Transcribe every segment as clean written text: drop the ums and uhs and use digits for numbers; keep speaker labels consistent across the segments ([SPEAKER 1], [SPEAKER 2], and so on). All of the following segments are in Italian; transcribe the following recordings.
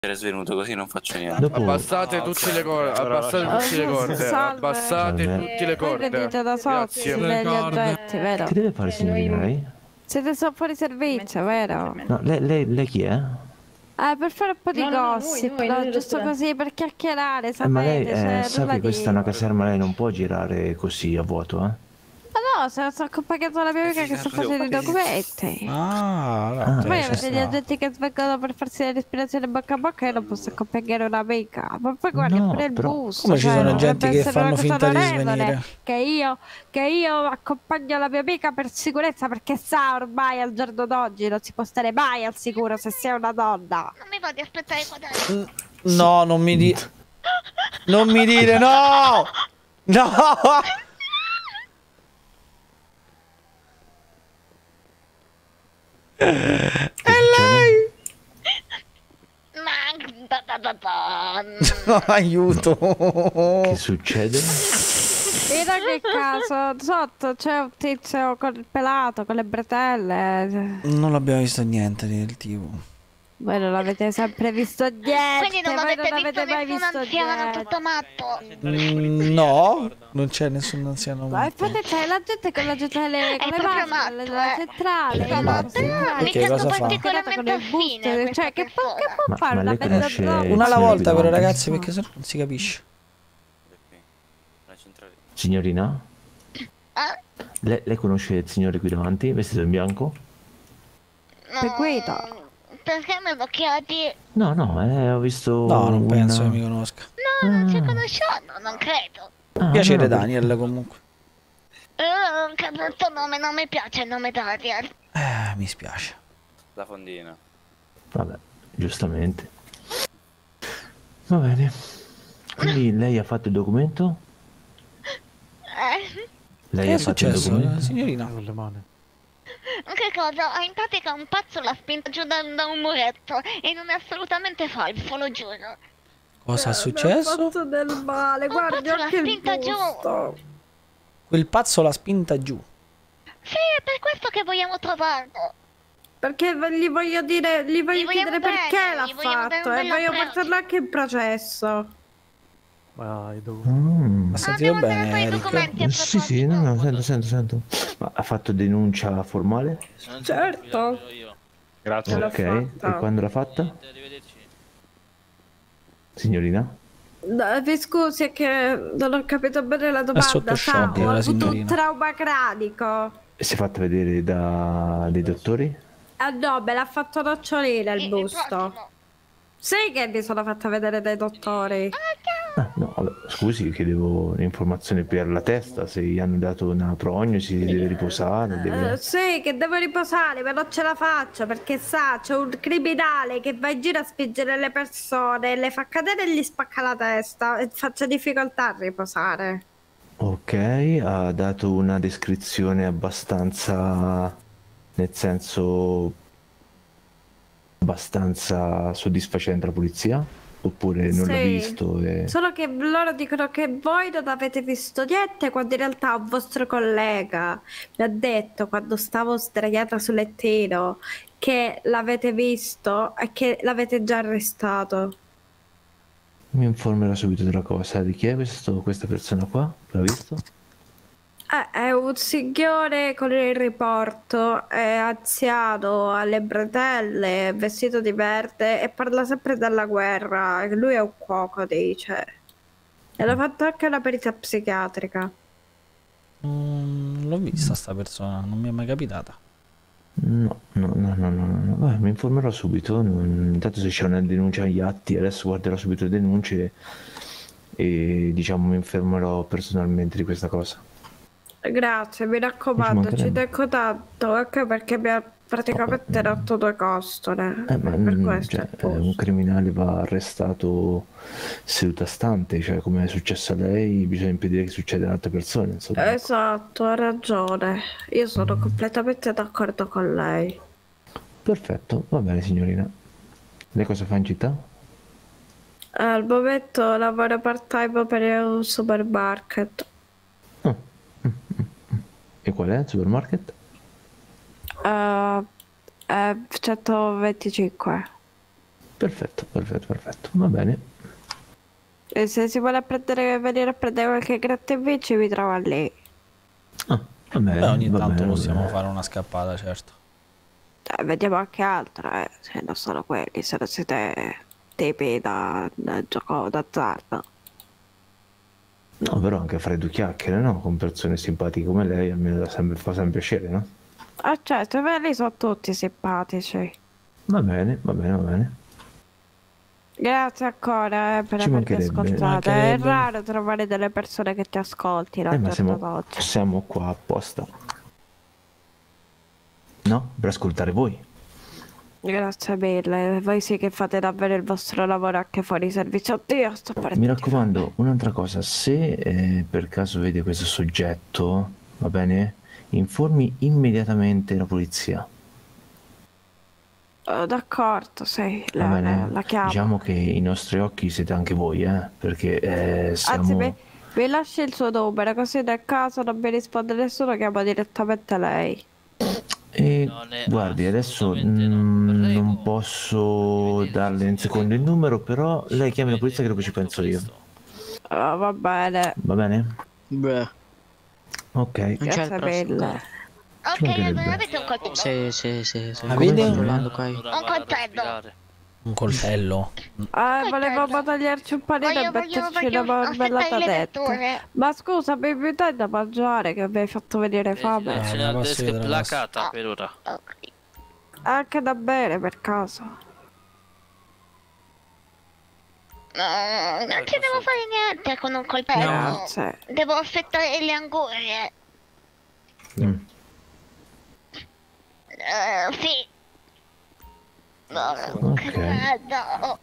[SPEAKER 1] Era svenuto così non faccio niente.
[SPEAKER 2] Dopo...
[SPEAKER 3] Abbassate tutte le corde, abbassate tutte le corde, abbassate tutte le
[SPEAKER 4] Voi venite
[SPEAKER 3] corde.
[SPEAKER 4] da sotto
[SPEAKER 3] Grazie.
[SPEAKER 4] degli oggetti, vero?
[SPEAKER 2] Che deve fare, signorina, lei?
[SPEAKER 4] Siete fuori servizio, vero?
[SPEAKER 2] No, lei chi è?
[SPEAKER 4] Per fare un po' di gossip, no, giusto così per chiacchierare,
[SPEAKER 2] Ma
[SPEAKER 4] sapete,
[SPEAKER 2] lei
[SPEAKER 4] cioè,
[SPEAKER 2] sa
[SPEAKER 4] nulla
[SPEAKER 2] che questa è
[SPEAKER 4] di...
[SPEAKER 2] una caserma, lei non può girare così a vuoto, eh?
[SPEAKER 4] Ma no, sono accompagnato alla mia amica che sta facendo i documenti. Poi avete gli agenti che svengono per farsi le respirazioni bocca a bocca e io non posso accompagnare un'amica. Ma poi guardi,
[SPEAKER 2] No,
[SPEAKER 4] pure il
[SPEAKER 2] però-
[SPEAKER 4] bus.
[SPEAKER 5] Come ci
[SPEAKER 4] cioè,
[SPEAKER 5] sono
[SPEAKER 4] dovrebbe
[SPEAKER 5] agenti che
[SPEAKER 4] essere
[SPEAKER 5] fanno
[SPEAKER 4] una cosa
[SPEAKER 5] finta di
[SPEAKER 4] onorevole,
[SPEAKER 5] svenire?
[SPEAKER 4] che io accompagno la mia amica per sicurezza, perché sa ormai al giorno d'oggi non si può stare mai al sicuro se sei una donna.
[SPEAKER 6] Non mi va di aspettare qua dentro.
[SPEAKER 5] No, non mi dire. Non mi dire no! No! È lei! No, aiuto!
[SPEAKER 2] Che succede?
[SPEAKER 4] In ogni caso, sotto c'è un tizio con il pelato, con le bretelle.
[SPEAKER 5] Non abbiamo visto niente del tipo.
[SPEAKER 4] Voi non avete sempre visto niente.
[SPEAKER 6] Quindi non
[SPEAKER 4] voi
[SPEAKER 6] avete
[SPEAKER 4] non avete
[SPEAKER 6] visto
[SPEAKER 4] mai
[SPEAKER 6] nessun
[SPEAKER 4] visto
[SPEAKER 6] anziano
[SPEAKER 4] niente.
[SPEAKER 6] tutto matto?
[SPEAKER 5] No, non c'è nessun anziano.
[SPEAKER 4] Ma infatti c'è la gente con la centrale, con le
[SPEAKER 6] proprio
[SPEAKER 4] macchine,
[SPEAKER 6] matto,
[SPEAKER 4] la centrale,
[SPEAKER 6] È matto.
[SPEAKER 5] Perché
[SPEAKER 6] Mi sento
[SPEAKER 5] cosa fa?
[SPEAKER 6] particolarmente affine.
[SPEAKER 4] cioè che può fare
[SPEAKER 2] ma
[SPEAKER 4] una
[SPEAKER 2] lei
[SPEAKER 4] bella
[SPEAKER 2] conosce-
[SPEAKER 4] donna?
[SPEAKER 5] Una alla
[SPEAKER 2] Signor
[SPEAKER 5] volta però
[SPEAKER 2] Guidante.
[SPEAKER 5] ragazzi, perché sennò non si capisce.
[SPEAKER 1] La centrale.
[SPEAKER 2] Signorina? Lei conosce il signore Guidavanti, vestito in bianco?
[SPEAKER 4] Per guida.
[SPEAKER 6] Perché mi bocchiati?
[SPEAKER 2] No, ho visto
[SPEAKER 5] No, non penso che
[SPEAKER 2] una...
[SPEAKER 5] mi conosca.
[SPEAKER 6] No, non ci conosciamo, non credo.
[SPEAKER 5] Piacere
[SPEAKER 2] no,
[SPEAKER 5] Daniel comunque.
[SPEAKER 6] Che brutto nome, non mi piace il nome Daniel.
[SPEAKER 5] Mi spiace.
[SPEAKER 1] La fondina.
[SPEAKER 2] Vabbè, giustamente. Va bene. Quindi lei ha fatto il documento? Lei
[SPEAKER 5] Che
[SPEAKER 2] ha
[SPEAKER 5] è
[SPEAKER 2] fatto il
[SPEAKER 5] successo,
[SPEAKER 2] documento?
[SPEAKER 5] signorina?
[SPEAKER 6] Che cosa? In pratica un pazzo l'ha spinta giù da un muretto e non è assolutamente falso, lo giuro.
[SPEAKER 5] Cosa è successo?
[SPEAKER 4] del male,
[SPEAKER 6] guardi pazzo l'ha anche il spinta giù. busto.
[SPEAKER 5] Quel pazzo l'ha spinta giù.
[SPEAKER 6] Sì, è per questo che vogliamo trovarlo.
[SPEAKER 4] Perché gli voglio chiedere
[SPEAKER 6] vogliamo
[SPEAKER 4] perché
[SPEAKER 6] bene,
[SPEAKER 4] l'ha
[SPEAKER 6] gli vogliamo dare
[SPEAKER 4] fatto
[SPEAKER 6] un
[SPEAKER 4] e
[SPEAKER 6] bello
[SPEAKER 4] voglio
[SPEAKER 6] approccio.
[SPEAKER 4] portarlo anche in processo.
[SPEAKER 5] Ha
[SPEAKER 6] devo
[SPEAKER 5] sentito
[SPEAKER 6] andare a fare
[SPEAKER 5] bene
[SPEAKER 6] i
[SPEAKER 5] Eric?
[SPEAKER 6] documenti a
[SPEAKER 2] Sì,
[SPEAKER 6] proposito.
[SPEAKER 2] no, sento. Ma ha fatto denuncia formale?
[SPEAKER 4] Certo.
[SPEAKER 3] Grazie.
[SPEAKER 4] l'ho
[SPEAKER 2] Ok,
[SPEAKER 4] fatta.
[SPEAKER 2] e quando l'ha fatta? Signorina?
[SPEAKER 4] No, mi scusi, è che non ho capito bene la domanda.
[SPEAKER 5] sotto shock,
[SPEAKER 4] ho
[SPEAKER 5] la
[SPEAKER 4] avuto un
[SPEAKER 5] signorina.
[SPEAKER 4] trauma cranico.
[SPEAKER 2] Si è fatta vedere dai dottori?
[SPEAKER 4] Ah no, me l'ha fatto nocciolina il busto.
[SPEAKER 6] prossimo.
[SPEAKER 4] Sai che mi sono fatta vedere dai dottori?
[SPEAKER 2] Ah, no, vabbè, scusi, chiedevo informazioni per la testa, se gli hanno dato una prognosi, deve riposare, deve...
[SPEAKER 4] Sì, che devo riposare, ma non ce la faccio perché sa, c'è un criminale che va in giro a spingere le persone, le fa cadere e gli spacca la testa e faccio difficoltà a riposare.
[SPEAKER 2] Ok, ha dato una descrizione abbastanza, nel senso, abbastanza soddisfacente alla polizia? Oppure non l'ha
[SPEAKER 4] Sì.
[SPEAKER 2] visto e...
[SPEAKER 4] Solo che loro dicono che voi non avete visto niente quando in realtà un vostro collega mi ha detto quando stavo sdraiata sul lettino che l'avete visto e che l'avete già arrestato.
[SPEAKER 2] Mi informerò subito della cosa. Di chi è questa persona qua? L'ha visto?
[SPEAKER 4] È un signore con il riporto, è anziano, ha le bretelle, vestito di verde e parla sempre della guerra. Lui è un cuoco, dice. E l'ho fatto anche una perizia psichiatrica.
[SPEAKER 5] L'ho vista sta persona, non mi è mai capitata.
[SPEAKER 2] No. Vabbè, mi informerò subito. Intanto se c'è una denuncia agli atti, adesso guarderò subito le denunce e diciamo mi informerò personalmente di questa cosa.
[SPEAKER 4] Grazie, mi raccomando, ci tengo tanto, anche perché mi ha praticamente rotto due costole.
[SPEAKER 2] Ma
[SPEAKER 4] Per questo
[SPEAKER 2] cioè,
[SPEAKER 4] è posto.
[SPEAKER 2] un criminale va arrestato seduta stante, cioè come è successo a lei bisogna impedire che succeda ad altre persone, insomma.
[SPEAKER 4] Esatto, ha ragione. Io sono completamente d'accordo con lei.
[SPEAKER 2] Perfetto, va bene signorina. Lei cosa fa in città?
[SPEAKER 4] Al momento lavoro part-time per un supermarket.
[SPEAKER 2] E qual è il supermarket?
[SPEAKER 4] 125.
[SPEAKER 2] Perfetto, va bene.
[SPEAKER 4] E se si vuole venire a prendere qualche gratta e vinci, mi trova lì.
[SPEAKER 2] Ah, va bene.
[SPEAKER 5] Beh, ogni
[SPEAKER 2] va
[SPEAKER 5] tanto
[SPEAKER 2] bene, va
[SPEAKER 5] possiamo
[SPEAKER 2] bene.
[SPEAKER 5] fare una scappata, certo.
[SPEAKER 4] Vediamo anche altro, se non sono quelli, se non siete tipi da gioco d'azzardo.
[SPEAKER 2] No, però anche fare due chiacchiere, no? Con persone simpatiche come lei, almeno fa sempre piacere, no?
[SPEAKER 4] Ah certo, lì sono tutti simpatici.
[SPEAKER 2] Va bene, va bene, va bene.
[SPEAKER 4] Grazie ancora per
[SPEAKER 2] Ci
[SPEAKER 4] avermi
[SPEAKER 2] mancherebbe.
[SPEAKER 4] ascoltato. È
[SPEAKER 5] Mancherebbe.
[SPEAKER 4] raro trovare delle persone che ti ascoltino al
[SPEAKER 2] Ma
[SPEAKER 4] giorno d'oggi.
[SPEAKER 2] siamo qua apposta. No? Per ascoltare voi.
[SPEAKER 4] Grazie mille, voi sì che fate davvero il vostro lavoro anche fuori servizio. Oddio, sto
[SPEAKER 2] Mi
[SPEAKER 4] partendo.
[SPEAKER 2] raccomando, un'altra cosa, se per caso vede questo soggetto, va bene? Informi immediatamente la polizia.
[SPEAKER 4] Oh, d'accordo, sì,
[SPEAKER 2] Va bene?
[SPEAKER 4] la chiamo.
[SPEAKER 2] Diciamo che i nostri occhi siete anche voi, perché siamo...
[SPEAKER 4] Anzi, mi lasci il suo numero, così nel caso non mi risponde nessuno, chiamo direttamente lei.
[SPEAKER 2] Guardi, adesso
[SPEAKER 1] assolutamente no. Prego.
[SPEAKER 2] non posso darle un secondo il numero, però lei chiami la polizia, credo che ci penso io.
[SPEAKER 4] Oh, va bene,
[SPEAKER 2] Va bene?
[SPEAKER 7] Beh,
[SPEAKER 2] Ok.
[SPEAKER 7] non c'è il
[SPEAKER 4] grazie
[SPEAKER 7] prossimo
[SPEAKER 4] mille.
[SPEAKER 7] caso.
[SPEAKER 6] Ok,
[SPEAKER 2] mancherebbe.
[SPEAKER 6] allora avete un coltello.
[SPEAKER 7] Sì.
[SPEAKER 5] Ah, vedi?
[SPEAKER 7] Controllando qua.
[SPEAKER 6] Un coltello.
[SPEAKER 5] Un coltello.
[SPEAKER 4] Volevamo tagliarci un panino e metterci una marmellata dentro. Ma scusa, mi dai da mangiare che mi hai fatto venire fame?
[SPEAKER 1] Ce
[SPEAKER 5] me la
[SPEAKER 1] l'ha
[SPEAKER 5] posso vedere, la posso-
[SPEAKER 1] placata per ora.
[SPEAKER 6] Ok.
[SPEAKER 4] Anche da bere per caso.
[SPEAKER 6] Non ci devo fare niente con un coltello.
[SPEAKER 4] Grazie.
[SPEAKER 6] Devo affettare le angurie.
[SPEAKER 2] Mm.
[SPEAKER 6] Sì. No,
[SPEAKER 2] Ok.
[SPEAKER 6] no.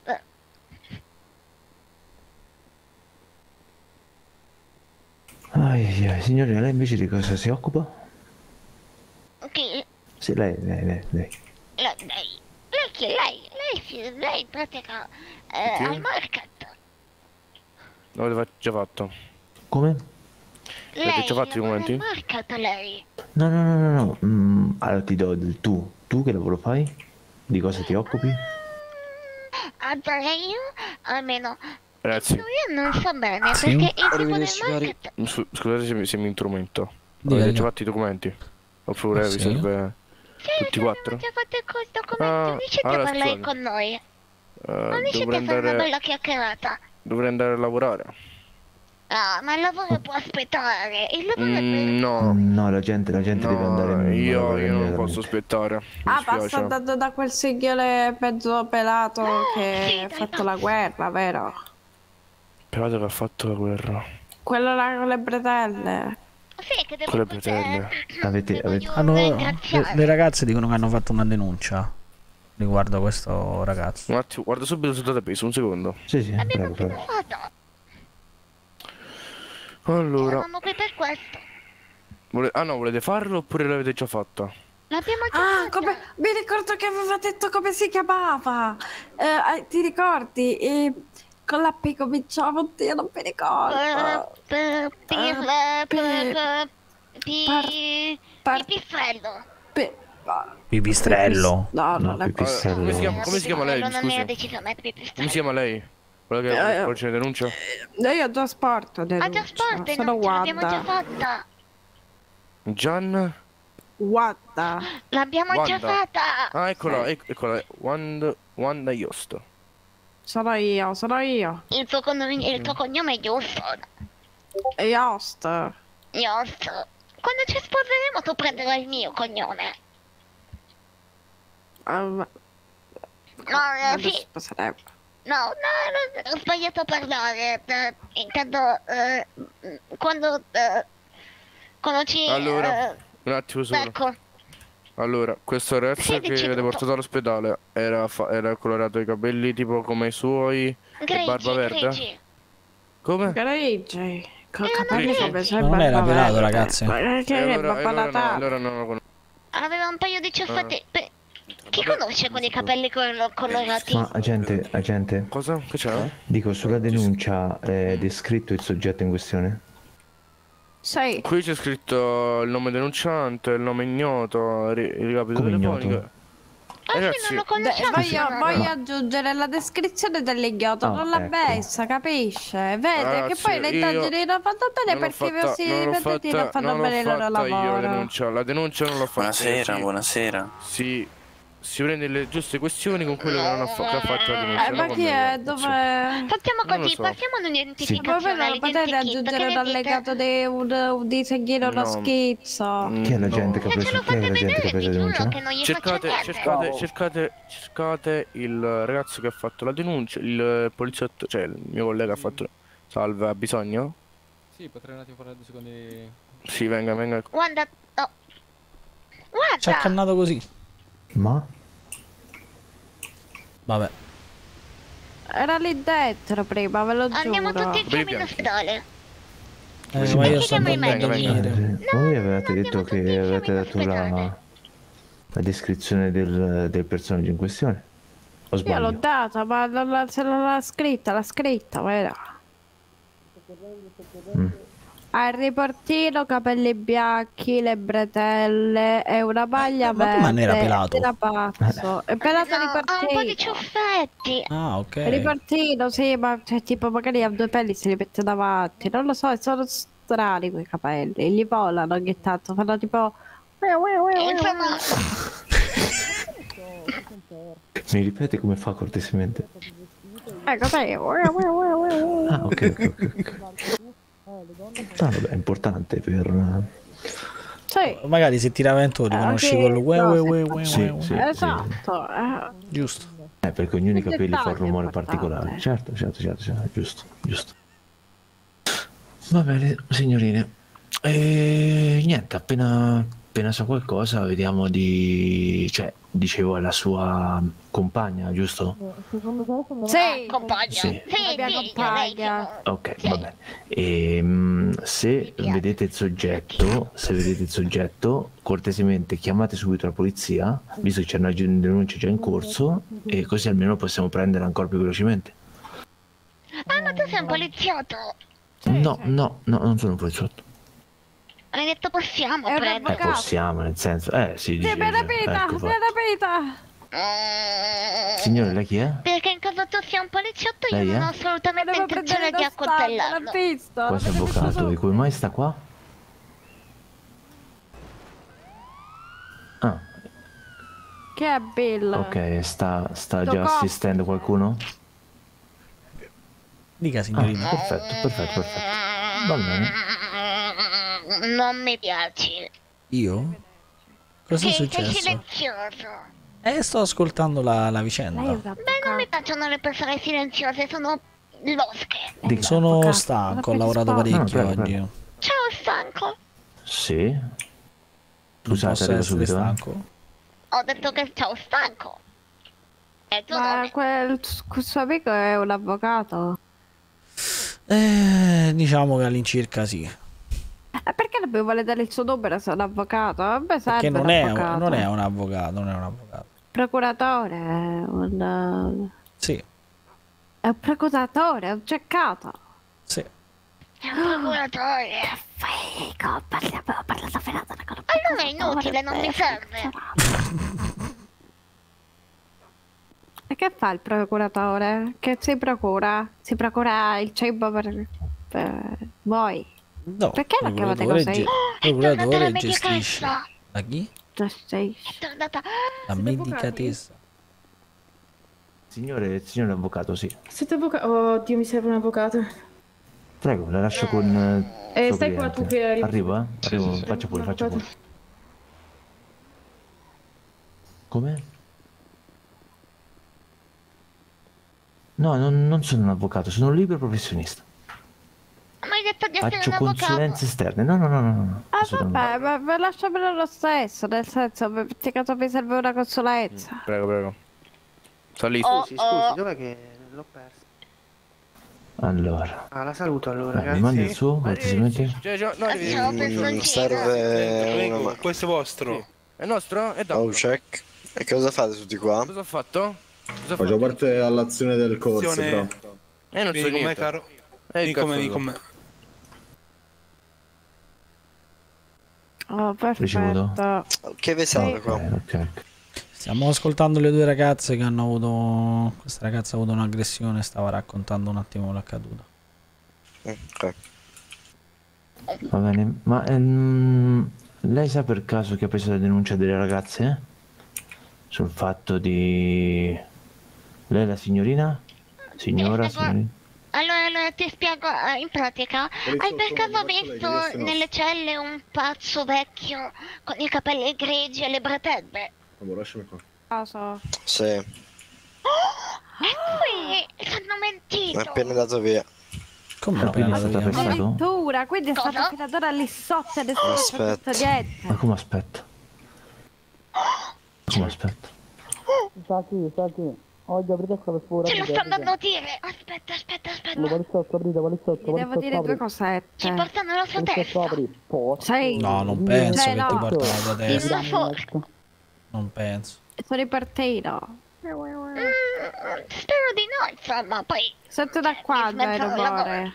[SPEAKER 2] Signore, lei invece di cosa si occupa?
[SPEAKER 6] Chi?
[SPEAKER 2] Sì, lei.
[SPEAKER 6] Lei chi? Lei in pratica
[SPEAKER 3] Chi?
[SPEAKER 6] al market.
[SPEAKER 3] L'avete già fatto.
[SPEAKER 2] Come?
[SPEAKER 3] Avete già fatto i
[SPEAKER 6] lavora
[SPEAKER 3] documenti?
[SPEAKER 6] al market lei.
[SPEAKER 2] No. Allora ti do del tu. Tu che lavoro fai? Di cosa ti occupi?
[SPEAKER 6] Andrei io almeno.
[SPEAKER 3] Ragazzi,
[SPEAKER 6] Io non so bene
[SPEAKER 5] Sì.
[SPEAKER 6] perché il tipo del
[SPEAKER 7] Arrivederci, cari.
[SPEAKER 6] market.
[SPEAKER 3] scusate se mi intromento.
[SPEAKER 5] Dica,
[SPEAKER 3] Avete
[SPEAKER 5] dica.
[SPEAKER 3] già fatto i documenti? Oppure vi
[SPEAKER 5] Sì.
[SPEAKER 3] serve
[SPEAKER 6] Sì,
[SPEAKER 3] tutti
[SPEAKER 6] sì,
[SPEAKER 3] quattro?
[SPEAKER 6] abbiamo già fatto il documento.
[SPEAKER 3] Ah,
[SPEAKER 6] Unisciti a
[SPEAKER 3] allora,
[SPEAKER 6] parlare
[SPEAKER 3] scusate.
[SPEAKER 6] con noi. Unisciti
[SPEAKER 3] Dovrei
[SPEAKER 6] a fare una
[SPEAKER 3] andare,
[SPEAKER 6] bella chiacchierata.
[SPEAKER 3] dovrei andare a lavorare.
[SPEAKER 6] Ah, ma il lavoro può aspettare. Il lavoro è per...
[SPEAKER 3] No,
[SPEAKER 2] No, la gente deve andare
[SPEAKER 3] no,
[SPEAKER 2] in
[SPEAKER 3] io non
[SPEAKER 2] immediatamente.
[SPEAKER 3] posso aspettare. Mi
[SPEAKER 4] Basta
[SPEAKER 3] dispiace.
[SPEAKER 4] andando da quel signore mezzo pelato che
[SPEAKER 6] sì,
[SPEAKER 4] ha
[SPEAKER 6] dai,
[SPEAKER 4] fatto
[SPEAKER 6] dai.
[SPEAKER 4] la guerra, vero?
[SPEAKER 3] Però che ha fatto la guerra.
[SPEAKER 4] Quello là con le bretelle.
[SPEAKER 6] Sì, che devo
[SPEAKER 3] Con le bretelle.
[SPEAKER 2] Avete-
[SPEAKER 5] Le ragazze dicono che hanno fatto una denuncia riguardo a questo ragazzo.
[SPEAKER 3] Un attimo, guarda subito sul database, un secondo.
[SPEAKER 2] Sì,
[SPEAKER 6] Abbiamo
[SPEAKER 2] prego.
[SPEAKER 6] appena fatto.
[SPEAKER 3] Allora,
[SPEAKER 6] Eravamo qui per questo.
[SPEAKER 3] ah no, volete farlo oppure l'avete già fatta?
[SPEAKER 6] L'abbiamo già
[SPEAKER 4] Ah,
[SPEAKER 6] fatto.
[SPEAKER 4] come... mi ricordo che aveva detto come si chiamava. Ti ricordi? Con la P cominciava, oddio, non mi ricordo.
[SPEAKER 6] Pipistrello.
[SPEAKER 5] Pipistrello.
[SPEAKER 4] No,
[SPEAKER 2] No,
[SPEAKER 4] non è
[SPEAKER 2] Pipistrello.
[SPEAKER 3] Come si chiama lei,
[SPEAKER 6] Non
[SPEAKER 3] scusi?
[SPEAKER 6] era decisamente
[SPEAKER 3] Come
[SPEAKER 6] pipistrello.
[SPEAKER 3] si chiama lei? Quella che poi c'è denuncia?
[SPEAKER 4] Io ho già sporto
[SPEAKER 6] Ha già
[SPEAKER 4] denuncia.
[SPEAKER 6] sport,
[SPEAKER 4] Sono
[SPEAKER 6] non ce l'abbiamo già
[SPEAKER 4] Wanda.
[SPEAKER 6] fatta.
[SPEAKER 3] Gian?
[SPEAKER 4] Wanda.
[SPEAKER 6] L'abbiamo già
[SPEAKER 3] Wanda.
[SPEAKER 6] fatta.
[SPEAKER 3] Ah, eccola, eccola. Wanda Yost.
[SPEAKER 4] Sono io.
[SPEAKER 6] Il tuo cognome è Houston.
[SPEAKER 4] Yost.
[SPEAKER 6] Yost. Quando ci sposeremo tu prenderai il mio cognome.
[SPEAKER 4] Quando
[SPEAKER 6] sì.
[SPEAKER 4] sposeremo.
[SPEAKER 6] No, ho sbagliato a parlare. Intendo quando ci...
[SPEAKER 3] Allora, un attimo solo.
[SPEAKER 6] Ecco,
[SPEAKER 3] Allora, questo ragazzo
[SPEAKER 6] Sì,
[SPEAKER 3] che
[SPEAKER 6] dici
[SPEAKER 3] avete
[SPEAKER 6] tutto.
[SPEAKER 3] portato all'ospedale era colorato i capelli tipo come i suoi e barba verde?
[SPEAKER 6] grigi.
[SPEAKER 3] Come?
[SPEAKER 4] Grigi. Con
[SPEAKER 6] non
[SPEAKER 4] capelli
[SPEAKER 3] grigi.
[SPEAKER 4] come se
[SPEAKER 5] Ma non era
[SPEAKER 4] barba
[SPEAKER 5] pelato,
[SPEAKER 4] verde.
[SPEAKER 5] ragazzi.
[SPEAKER 4] Ma che
[SPEAKER 3] allora,
[SPEAKER 4] Babbo Natale?
[SPEAKER 3] allora non lo conosco.
[SPEAKER 6] Aveva un paio di ciuffetti. Chi conosce con i capelli colorati?
[SPEAKER 2] Ma agente,
[SPEAKER 3] Cosa? Che c'è?
[SPEAKER 2] dico, sulla denuncia è descritto il soggetto in questione?
[SPEAKER 4] Sì.
[SPEAKER 3] Qui c'è scritto il nome denunciante, il nome ignoto, il ricapito
[SPEAKER 2] Come
[SPEAKER 3] telefonico.
[SPEAKER 2] ignoto?
[SPEAKER 6] Sì, non lo conosciamo.
[SPEAKER 4] Voglio aggiungere la descrizione dell'ignoto,
[SPEAKER 2] Ah,
[SPEAKER 4] non l'ha
[SPEAKER 2] ecco.
[SPEAKER 4] messa, capisce? Vede
[SPEAKER 3] Ragazzi,
[SPEAKER 4] che poi le indagini non vanno bene perché i vostri dipendenti non fanno bene il loro
[SPEAKER 3] io
[SPEAKER 4] lavoro.
[SPEAKER 3] la denuncia non l'ho fatta.
[SPEAKER 1] Buonasera,
[SPEAKER 3] Sì.
[SPEAKER 1] buonasera.
[SPEAKER 3] Si prende le giuste questioni con quello che non ha che ha fatto la denuncia.
[SPEAKER 4] Ma
[SPEAKER 3] non
[SPEAKER 4] chi
[SPEAKER 3] con
[SPEAKER 4] è?
[SPEAKER 3] me.
[SPEAKER 4] Dove?
[SPEAKER 6] Facciamo
[SPEAKER 3] Non lo
[SPEAKER 6] così,
[SPEAKER 3] so.
[SPEAKER 6] passiamo
[SPEAKER 4] Ma
[SPEAKER 6] un'identificazione.
[SPEAKER 4] voi non potete aggiungere un allegato di un disegnino, uno
[SPEAKER 3] No.
[SPEAKER 4] schizzo.
[SPEAKER 2] Chi è la
[SPEAKER 3] No.
[SPEAKER 2] gente che ha
[SPEAKER 6] Se ce
[SPEAKER 2] preso?
[SPEAKER 6] lo
[SPEAKER 2] Chi è
[SPEAKER 6] fate
[SPEAKER 2] la gente che ha
[SPEAKER 6] vedere,
[SPEAKER 2] preso
[SPEAKER 6] vi
[SPEAKER 2] denuncia?
[SPEAKER 6] giuro che non gli faccio niente.
[SPEAKER 3] Cercate il ragazzo che ha fatto la denuncia, il poliziotto, cioè il mio collega ha fatto. Salve, ha bisogno?
[SPEAKER 7] Sì, potrei un attimo parlare 2 secondi.
[SPEAKER 3] Sì, venga.
[SPEAKER 6] Guarda, oh.
[SPEAKER 5] Ci ha
[SPEAKER 6] Guarda,
[SPEAKER 5] accannato così.
[SPEAKER 2] Ma?
[SPEAKER 5] Vabbè.
[SPEAKER 4] Era lì dentro prima, ve lo
[SPEAKER 6] andiamo
[SPEAKER 4] giuro.
[SPEAKER 6] tutti insieme in
[SPEAKER 3] bianchi.
[SPEAKER 6] ospedale.
[SPEAKER 5] Ma
[SPEAKER 3] Sì,
[SPEAKER 5] io
[SPEAKER 6] perché
[SPEAKER 5] sto
[SPEAKER 6] chiamo i
[SPEAKER 5] andando a
[SPEAKER 6] medici?
[SPEAKER 5] dormire.
[SPEAKER 2] Voi avevate detto
[SPEAKER 6] andiamo
[SPEAKER 2] che
[SPEAKER 6] tutti insieme
[SPEAKER 2] avete
[SPEAKER 6] in
[SPEAKER 2] dato
[SPEAKER 6] ospedale.
[SPEAKER 2] la descrizione del personaggio in questione? O
[SPEAKER 4] Io l'ho
[SPEAKER 2] sbaglio?
[SPEAKER 4] data, ma se non l'ha scritta, vero? Ha il riportino, capelli bianchi, le bretelle e una maglia
[SPEAKER 5] ma
[SPEAKER 4] verde.
[SPEAKER 5] prima non era pelato?
[SPEAKER 4] Era pazzo. È pelato
[SPEAKER 6] No, ha un po' di
[SPEAKER 4] riportino.
[SPEAKER 6] ciuffetti.
[SPEAKER 5] Ah, ok.
[SPEAKER 4] Riportino, sì, ma cioè, tipo magari ha due pelli se li mette davanti. Non lo so, sono strani quei capelli. Gli volano ogni tanto, fanno tipo...
[SPEAKER 6] Insomma,
[SPEAKER 2] Mi ripete come fa cortesemente?
[SPEAKER 4] Cos'è?
[SPEAKER 2] Ah, ok. Ah, vabbè, è importante per...
[SPEAKER 4] Sì,
[SPEAKER 5] Magari se tira vento riconosci
[SPEAKER 4] ok,
[SPEAKER 5] quello.
[SPEAKER 4] no,
[SPEAKER 2] Sì, sì.
[SPEAKER 4] esatto.
[SPEAKER 5] Giusto.
[SPEAKER 2] Perché ognuno i
[SPEAKER 4] Un
[SPEAKER 2] capelli fa un
[SPEAKER 4] dettaglio
[SPEAKER 2] rumore
[SPEAKER 4] importante.
[SPEAKER 2] particolare. Certo, giusto. Va bene, signorine. E niente, appena so qualcosa, vediamo di... Cioè, dicevo, è la sua compagna, giusto?
[SPEAKER 4] Sì,
[SPEAKER 6] compagna.
[SPEAKER 2] Sì.
[SPEAKER 6] Sì,
[SPEAKER 4] La mia compagna.
[SPEAKER 2] Ok, va bene. Se vedete il soggetto, cortesemente chiamate subito la polizia, visto che c'è una denuncia già in corso, e così almeno possiamo prendere ancora più velocemente.
[SPEAKER 6] Ah, ma tu sei un poliziotto.
[SPEAKER 2] No, non sono un poliziotto.
[SPEAKER 6] Hai detto possiamo
[SPEAKER 4] È un
[SPEAKER 6] prendere.
[SPEAKER 4] avvocato.
[SPEAKER 2] Possiamo, nel senso... sì,
[SPEAKER 4] Sì,
[SPEAKER 2] dice...
[SPEAKER 4] mi è rapita,
[SPEAKER 2] ecco,
[SPEAKER 4] mi è rapita.
[SPEAKER 2] Signore, lei chi è?
[SPEAKER 6] Perché in caso tu sia un poliziotto io
[SPEAKER 2] Lei
[SPEAKER 6] non
[SPEAKER 2] è?
[SPEAKER 6] ho assolutamente
[SPEAKER 4] Devo
[SPEAKER 6] intenzione
[SPEAKER 4] prendere
[SPEAKER 6] di
[SPEAKER 4] da l'ha
[SPEAKER 6] accoltellarlo.
[SPEAKER 4] visto.
[SPEAKER 2] Questo è
[SPEAKER 4] l'avete visto
[SPEAKER 2] avvocato,
[SPEAKER 4] su?
[SPEAKER 2] e come mai sta qua? Ah,
[SPEAKER 4] Che è Bill?
[SPEAKER 2] ok, sta già
[SPEAKER 4] Tocco.
[SPEAKER 2] assistendo qualcuno?
[SPEAKER 5] Dica,
[SPEAKER 2] Ah,
[SPEAKER 5] signorina.
[SPEAKER 2] perfetto. Va bene.
[SPEAKER 6] Non mi piaci.
[SPEAKER 5] Io? Cosa è
[SPEAKER 6] Sì, sei
[SPEAKER 5] successo?
[SPEAKER 6] silenzioso.
[SPEAKER 5] Sto ascoltando la
[SPEAKER 4] Lei è
[SPEAKER 5] vicenda.
[SPEAKER 4] un
[SPEAKER 6] Beh, non mi
[SPEAKER 4] avvocato.
[SPEAKER 6] piacciono le persone silenziose, sono losche.
[SPEAKER 2] Dica.
[SPEAKER 5] Sono
[SPEAKER 4] Avvocato,
[SPEAKER 5] stanco, ho
[SPEAKER 4] non
[SPEAKER 5] lavorato
[SPEAKER 4] rispondo.
[SPEAKER 5] parecchio
[SPEAKER 2] No, prego.
[SPEAKER 5] oggi.
[SPEAKER 6] Ciao, stanco.
[SPEAKER 2] Sì?
[SPEAKER 5] Non
[SPEAKER 2] Scusate,
[SPEAKER 5] posso
[SPEAKER 2] arrivo
[SPEAKER 5] essere
[SPEAKER 2] subito.
[SPEAKER 5] stanco?
[SPEAKER 6] Ho detto che ciao, stanco. E tu
[SPEAKER 4] Ma
[SPEAKER 6] non...
[SPEAKER 4] quel suo amico è un avvocato?
[SPEAKER 5] Diciamo che all'incirca sì.
[SPEAKER 4] Perché non mi vuole dare il suo numero se è un avvocato? A me
[SPEAKER 5] Che
[SPEAKER 4] serve
[SPEAKER 5] non
[SPEAKER 4] un
[SPEAKER 5] è,
[SPEAKER 4] avvocato.
[SPEAKER 5] non è un avvocato, non è un avvocato.
[SPEAKER 4] Procuratore, un...
[SPEAKER 5] Sì,
[SPEAKER 4] È un procuratore, è un ceccato.
[SPEAKER 5] sì.
[SPEAKER 6] È un procuratore.
[SPEAKER 4] Figo, abbiamo parlato fino ad ora.
[SPEAKER 6] Allora è inutile, non mi serve.
[SPEAKER 4] E che fa il procuratore? Che si procura? Si procura il cibo per voi?
[SPEAKER 5] No,
[SPEAKER 4] Perché la chiamate
[SPEAKER 5] procuratore
[SPEAKER 4] così?
[SPEAKER 6] È tornata la
[SPEAKER 5] procuratore gestisce.
[SPEAKER 6] medicassa.
[SPEAKER 5] La chi?
[SPEAKER 4] Gestisce.
[SPEAKER 6] È tornata...
[SPEAKER 5] La medicatessa.
[SPEAKER 2] Signore avvocato, sì.
[SPEAKER 8] Siete avvocato? Oddio, mi serve un avvocato.
[SPEAKER 2] Prego, la lascio con... suo
[SPEAKER 8] stai qua tu
[SPEAKER 2] cliente.
[SPEAKER 8] che arrivi.
[SPEAKER 2] Arrivo, eh? Arrivo,
[SPEAKER 7] sì.
[SPEAKER 2] faccia pure. Come? No, non sono un avvocato, sono un libero professionista.
[SPEAKER 6] Ma hai detto di essere
[SPEAKER 2] Faccio
[SPEAKER 6] un avvocato.
[SPEAKER 2] consulenze esterne. No.
[SPEAKER 4] Ah
[SPEAKER 2] assolutamente.
[SPEAKER 4] vabbè, ma lasciamelo lo stesso, nel senso, metti caso mi serve una consulenza.
[SPEAKER 3] Prego. Salì.
[SPEAKER 6] Oh,
[SPEAKER 9] Scusi,
[SPEAKER 6] oh.
[SPEAKER 9] dov'è che l'ho persa?
[SPEAKER 2] Allora,
[SPEAKER 9] Ah, la saluto allora,
[SPEAKER 2] mi
[SPEAKER 9] grazie.
[SPEAKER 2] mandi il suo, cortesemente?
[SPEAKER 6] Ciao, personcina.
[SPEAKER 10] Serve una
[SPEAKER 11] Questo è vostro.
[SPEAKER 3] È nostro? È
[SPEAKER 10] Oh,
[SPEAKER 3] da.
[SPEAKER 10] check. E cosa fate tutti qua?
[SPEAKER 3] Cosa ho fatto?
[SPEAKER 11] Faccio parte all'azione del corso, però.
[SPEAKER 3] Non so
[SPEAKER 11] Vieni con me,
[SPEAKER 3] niente.
[SPEAKER 11] caro.
[SPEAKER 3] Vieni
[SPEAKER 11] Vieni con me.
[SPEAKER 4] Oh,
[SPEAKER 2] Ricevuto?
[SPEAKER 4] perfetto.
[SPEAKER 10] Che vi serve qua?
[SPEAKER 2] Ok.
[SPEAKER 5] Stiamo ascoltando le due ragazze che hanno avuto... Questa ragazza ha avuto un'aggressione e stava raccontando un attimo l'accaduto.
[SPEAKER 10] Ok.
[SPEAKER 2] Va bene, ma lei sa per caso che ha preso la denuncia delle ragazze? Sul fatto di... Lei è la signorina? Signora, signorina?
[SPEAKER 6] Allora ti spiego, in pratica, hai per caso visto nelle celle un pazzo vecchio con i capelli grigi e le bretelle?
[SPEAKER 11] Amore, lasciami qua.
[SPEAKER 4] Cosa?
[SPEAKER 10] Sì,
[SPEAKER 6] E qui ci hanno mentito.
[SPEAKER 10] è appena andato via.
[SPEAKER 5] Come
[SPEAKER 2] Ma quindi è stato
[SPEAKER 5] via?
[SPEAKER 2] arrestato?
[SPEAKER 4] Addirittura, quindi è stato
[SPEAKER 6] Cosa?
[SPEAKER 4] affidatore lì sotto ed è stato
[SPEAKER 10] Aspetta.
[SPEAKER 4] tutto niente.
[SPEAKER 2] Ma come aspetta? Come aspetta?
[SPEAKER 6] Ce lo sto andando a dire. Aspetta.
[SPEAKER 4] Ti devo dire due cosette.
[SPEAKER 6] Ci portano la sua testa.
[SPEAKER 4] Sì.
[SPEAKER 5] No, non penso
[SPEAKER 4] Cioè,
[SPEAKER 5] che ti
[SPEAKER 4] no.
[SPEAKER 5] portano la tua
[SPEAKER 6] In
[SPEAKER 5] testa.
[SPEAKER 6] una forca.
[SPEAKER 5] Non penso.
[SPEAKER 4] Sono in partito.
[SPEAKER 6] Spero di no, insomma, poi...
[SPEAKER 4] Sotto da qua, dai,
[SPEAKER 6] smettono il
[SPEAKER 4] rumore.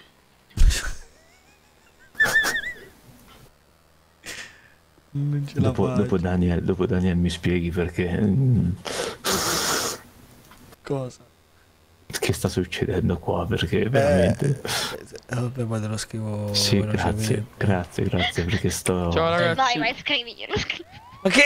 [SPEAKER 5] Non ce la
[SPEAKER 2] Dopo Daniel mi spieghi perché...
[SPEAKER 5] Cosa?
[SPEAKER 2] Che sta succedendo qua? Perché veramente...
[SPEAKER 5] Vabbè, poi te lo scrivo
[SPEAKER 2] Sì,
[SPEAKER 5] velocemente.
[SPEAKER 2] grazie, perché sto...
[SPEAKER 7] Ciao ragazzi.
[SPEAKER 6] Vai, scriviglielo.
[SPEAKER 5] Ma che...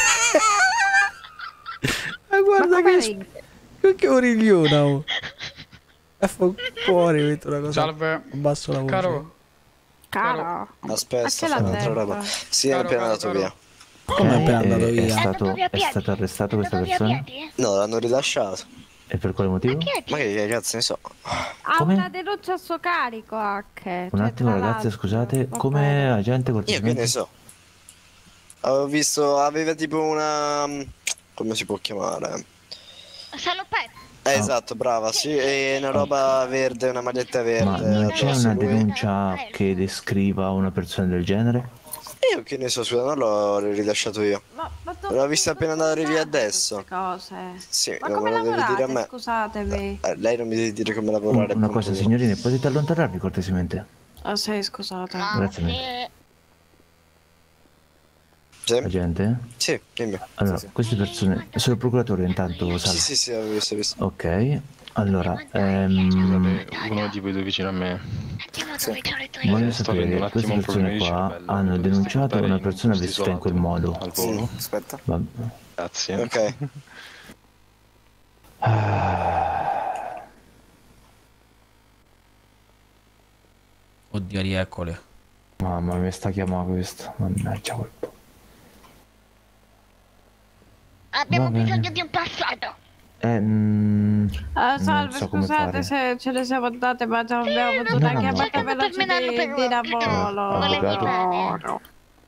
[SPEAKER 5] Ma guarda che origliona, oh. E fa fuori, metto una cosa...
[SPEAKER 7] Salve.
[SPEAKER 5] Abbasso la voce.
[SPEAKER 4] Caro.
[SPEAKER 10] Aspetta,
[SPEAKER 4] Ma ce l'ha
[SPEAKER 10] sta un'altra
[SPEAKER 4] detto?
[SPEAKER 10] roba. Sì, è
[SPEAKER 7] Caro,
[SPEAKER 10] appena
[SPEAKER 7] caro,
[SPEAKER 10] andato
[SPEAKER 7] caro.
[SPEAKER 10] via.
[SPEAKER 5] Come è appena andato
[SPEAKER 2] È
[SPEAKER 5] via?
[SPEAKER 2] stato,
[SPEAKER 6] via a
[SPEAKER 2] è
[SPEAKER 6] piedi.
[SPEAKER 2] stato arrestato questa
[SPEAKER 6] Andato via a
[SPEAKER 2] persona?
[SPEAKER 6] piedi?
[SPEAKER 10] No, l'hanno rilasciato.
[SPEAKER 2] E per quale motivo?
[SPEAKER 10] Ma che cazzo ne so?
[SPEAKER 4] Ha
[SPEAKER 2] Come?
[SPEAKER 4] una denuncia a suo carico anche.
[SPEAKER 2] Un
[SPEAKER 4] cioè,
[SPEAKER 2] attimo
[SPEAKER 4] tra
[SPEAKER 2] ragazzi,
[SPEAKER 4] l'altro.
[SPEAKER 2] scusate,
[SPEAKER 4] Va
[SPEAKER 2] come
[SPEAKER 4] bene.
[SPEAKER 2] agente
[SPEAKER 10] Io che
[SPEAKER 2] cortesemente?
[SPEAKER 10] ne so. Avevo visto, aveva tipo una... come si può chiamare?
[SPEAKER 6] Salopetto.
[SPEAKER 10] Esatto, brava, sì, e una roba verde, una maglietta
[SPEAKER 2] Ma
[SPEAKER 10] verde.
[SPEAKER 2] non c'è
[SPEAKER 10] addosso
[SPEAKER 2] una
[SPEAKER 10] lui.
[SPEAKER 2] denuncia che descriva una persona del genere?
[SPEAKER 10] Io che ne so, scusa, non l'ho rilasciato io.
[SPEAKER 4] Ma
[SPEAKER 10] L'ho vista appena andare via adesso.
[SPEAKER 4] Cose.
[SPEAKER 10] Sì,
[SPEAKER 4] Ma
[SPEAKER 10] non
[SPEAKER 4] come
[SPEAKER 10] me lo devi dire a
[SPEAKER 4] lavorate?
[SPEAKER 10] me.
[SPEAKER 4] Scusatemi.
[SPEAKER 10] Lei non mi deve dire come lavorare.
[SPEAKER 2] Una
[SPEAKER 10] appunto.
[SPEAKER 2] cosa signorine, potete allontanarvi cortesemente?
[SPEAKER 4] Ah, sì, scusate.
[SPEAKER 2] Grazie mille. Agente?
[SPEAKER 10] Sì, dimmi.
[SPEAKER 2] Allora, queste persone... Sono il procuratore intanto, salve.
[SPEAKER 10] Sì, avevo visto.
[SPEAKER 2] Ok, allora...
[SPEAKER 12] Uno di voi due vicino a me.
[SPEAKER 2] Voglio
[SPEAKER 12] Sto avendo un
[SPEAKER 2] sapere, queste
[SPEAKER 12] attimo un
[SPEAKER 2] persone
[SPEAKER 12] problema di
[SPEAKER 2] qua
[SPEAKER 12] cervello,
[SPEAKER 2] hanno
[SPEAKER 12] devo
[SPEAKER 2] denunciato
[SPEAKER 12] portare
[SPEAKER 2] una
[SPEAKER 12] in
[SPEAKER 2] persona
[SPEAKER 12] posto
[SPEAKER 2] vestita in quel
[SPEAKER 12] isolato,
[SPEAKER 2] modo.
[SPEAKER 12] al volo.
[SPEAKER 10] Aspetta.
[SPEAKER 2] Vabbè.
[SPEAKER 12] Grazie.
[SPEAKER 10] Ok.
[SPEAKER 5] Oddio, rieccole.
[SPEAKER 2] Mamma mia, sta chiamando questo. Mannaggia quel po'.
[SPEAKER 6] Abbiamo
[SPEAKER 2] Va bene.
[SPEAKER 6] bisogno di un passato.
[SPEAKER 4] Salve,
[SPEAKER 2] so come
[SPEAKER 4] scusate
[SPEAKER 2] fare.
[SPEAKER 4] se ce ne siamo andate, ma già abbiamo avuto
[SPEAKER 2] no,
[SPEAKER 4] una
[SPEAKER 2] no,
[SPEAKER 4] chiamata
[SPEAKER 2] no.
[SPEAKER 4] veloce di lavoro.
[SPEAKER 2] Avvocato.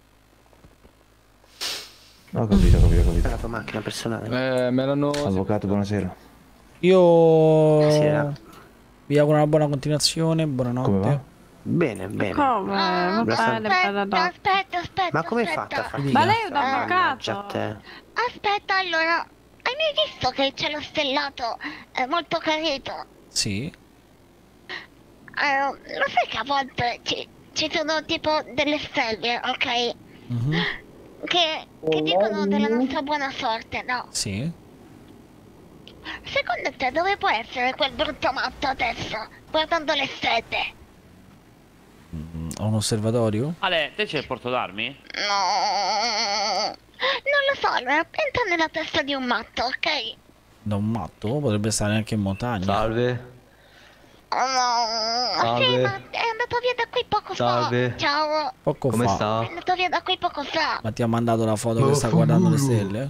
[SPEAKER 2] Ho capito.
[SPEAKER 9] La tua macchina personale.
[SPEAKER 7] Me l'hanno...
[SPEAKER 2] Avvocato, buonasera.
[SPEAKER 5] Io...
[SPEAKER 9] Buonasera.
[SPEAKER 5] Vi auguro una buona continuazione, buonanotte.
[SPEAKER 2] Come va?
[SPEAKER 9] Bene.
[SPEAKER 4] Come? Va bene, bella notte.
[SPEAKER 6] Aspetta.
[SPEAKER 9] Ma come hai fatto a fare
[SPEAKER 4] Ma lei è un
[SPEAKER 9] Mannaggia
[SPEAKER 4] avvocato?
[SPEAKER 9] te.
[SPEAKER 6] Aspetta, allora. Hai mai visto che c'è lo stellato molto carino?
[SPEAKER 5] Sì.
[SPEAKER 6] Lo sai che a volte ci sono tipo delle stelle, ok?
[SPEAKER 5] Mhm.
[SPEAKER 6] Che dicono della nostra buona sorte, no?
[SPEAKER 5] Sì.
[SPEAKER 6] Secondo te dove può essere quel brutto matto adesso? Guardando le stelle?
[SPEAKER 5] Ho un osservatorio?
[SPEAKER 13] Ale, te c'è il porto d'armi?
[SPEAKER 6] No. Non lo so, allora entra nella testa di un matto, ok?
[SPEAKER 5] Da un matto? Potrebbe stare anche in montagna.
[SPEAKER 14] Salve.
[SPEAKER 6] Oh, no.
[SPEAKER 14] Salve.
[SPEAKER 6] Sì, ma è andato via da qui poco
[SPEAKER 14] Salve.
[SPEAKER 6] fa. Ciao.
[SPEAKER 5] Poco
[SPEAKER 14] Come
[SPEAKER 5] fa.
[SPEAKER 14] sta?
[SPEAKER 6] È andato via da qui poco fa.
[SPEAKER 5] Ma ti ha mandato la foto che sta guardando le stelle?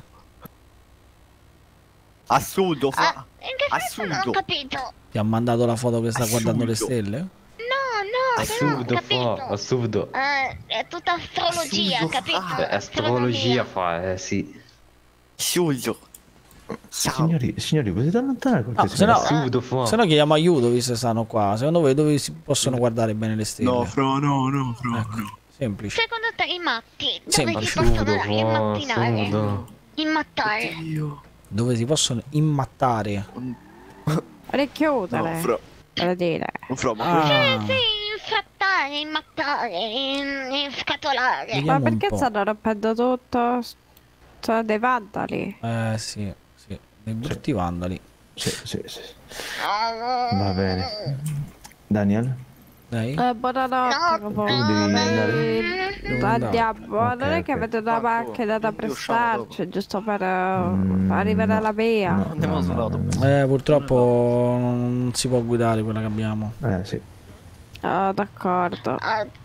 [SPEAKER 15] Assurdo fa.
[SPEAKER 6] In che senso non ho capito?
[SPEAKER 5] Ti ha mandato la foto che sta guardando le stelle?
[SPEAKER 6] No, però ho
[SPEAKER 14] Assurdo
[SPEAKER 6] capito.
[SPEAKER 14] fa, assurdo.
[SPEAKER 6] È tutta astrologia, capito?
[SPEAKER 14] Astrologia fa, sì.
[SPEAKER 15] Assurdo.
[SPEAKER 2] Signori, potete allontanare
[SPEAKER 5] No, se no,
[SPEAKER 14] Assurdo fa.
[SPEAKER 5] se no chiediamo aiuto visto che stanno qua. Secondo voi dove si possono guardare bene le stelle?
[SPEAKER 15] No, fra, no.
[SPEAKER 5] Semplice.
[SPEAKER 6] Secondo te i matti dove
[SPEAKER 5] Semplice.
[SPEAKER 6] si possono
[SPEAKER 14] Assurdo fa,
[SPEAKER 6] immattinare?
[SPEAKER 14] assurdo.
[SPEAKER 6] Immattare?
[SPEAKER 5] Dove si possono immattare?
[SPEAKER 4] Orecchio utile.
[SPEAKER 15] No, fra.
[SPEAKER 4] Per dire.
[SPEAKER 5] Ah,
[SPEAKER 6] Sì, infrattare, immattare, scatolare.
[SPEAKER 5] Vediamo
[SPEAKER 4] Ma
[SPEAKER 5] un
[SPEAKER 4] perché
[SPEAKER 5] po'.
[SPEAKER 4] stanno rompendo tutto? Sono dei vandali.
[SPEAKER 5] Sì, dei brutti vandali.
[SPEAKER 2] Sì. Va bene. Daniel?
[SPEAKER 5] Lei?
[SPEAKER 4] Buonanotte,
[SPEAKER 2] Tu devi andare?
[SPEAKER 4] andiamo.
[SPEAKER 2] Ok,
[SPEAKER 4] Non è che
[SPEAKER 2] ok.
[SPEAKER 4] avete una macchina da prestarci, giusto per arrivare alla via.
[SPEAKER 5] Purtroppo non si può guidare quella che abbiamo.
[SPEAKER 2] Sì.
[SPEAKER 4] D'accordo.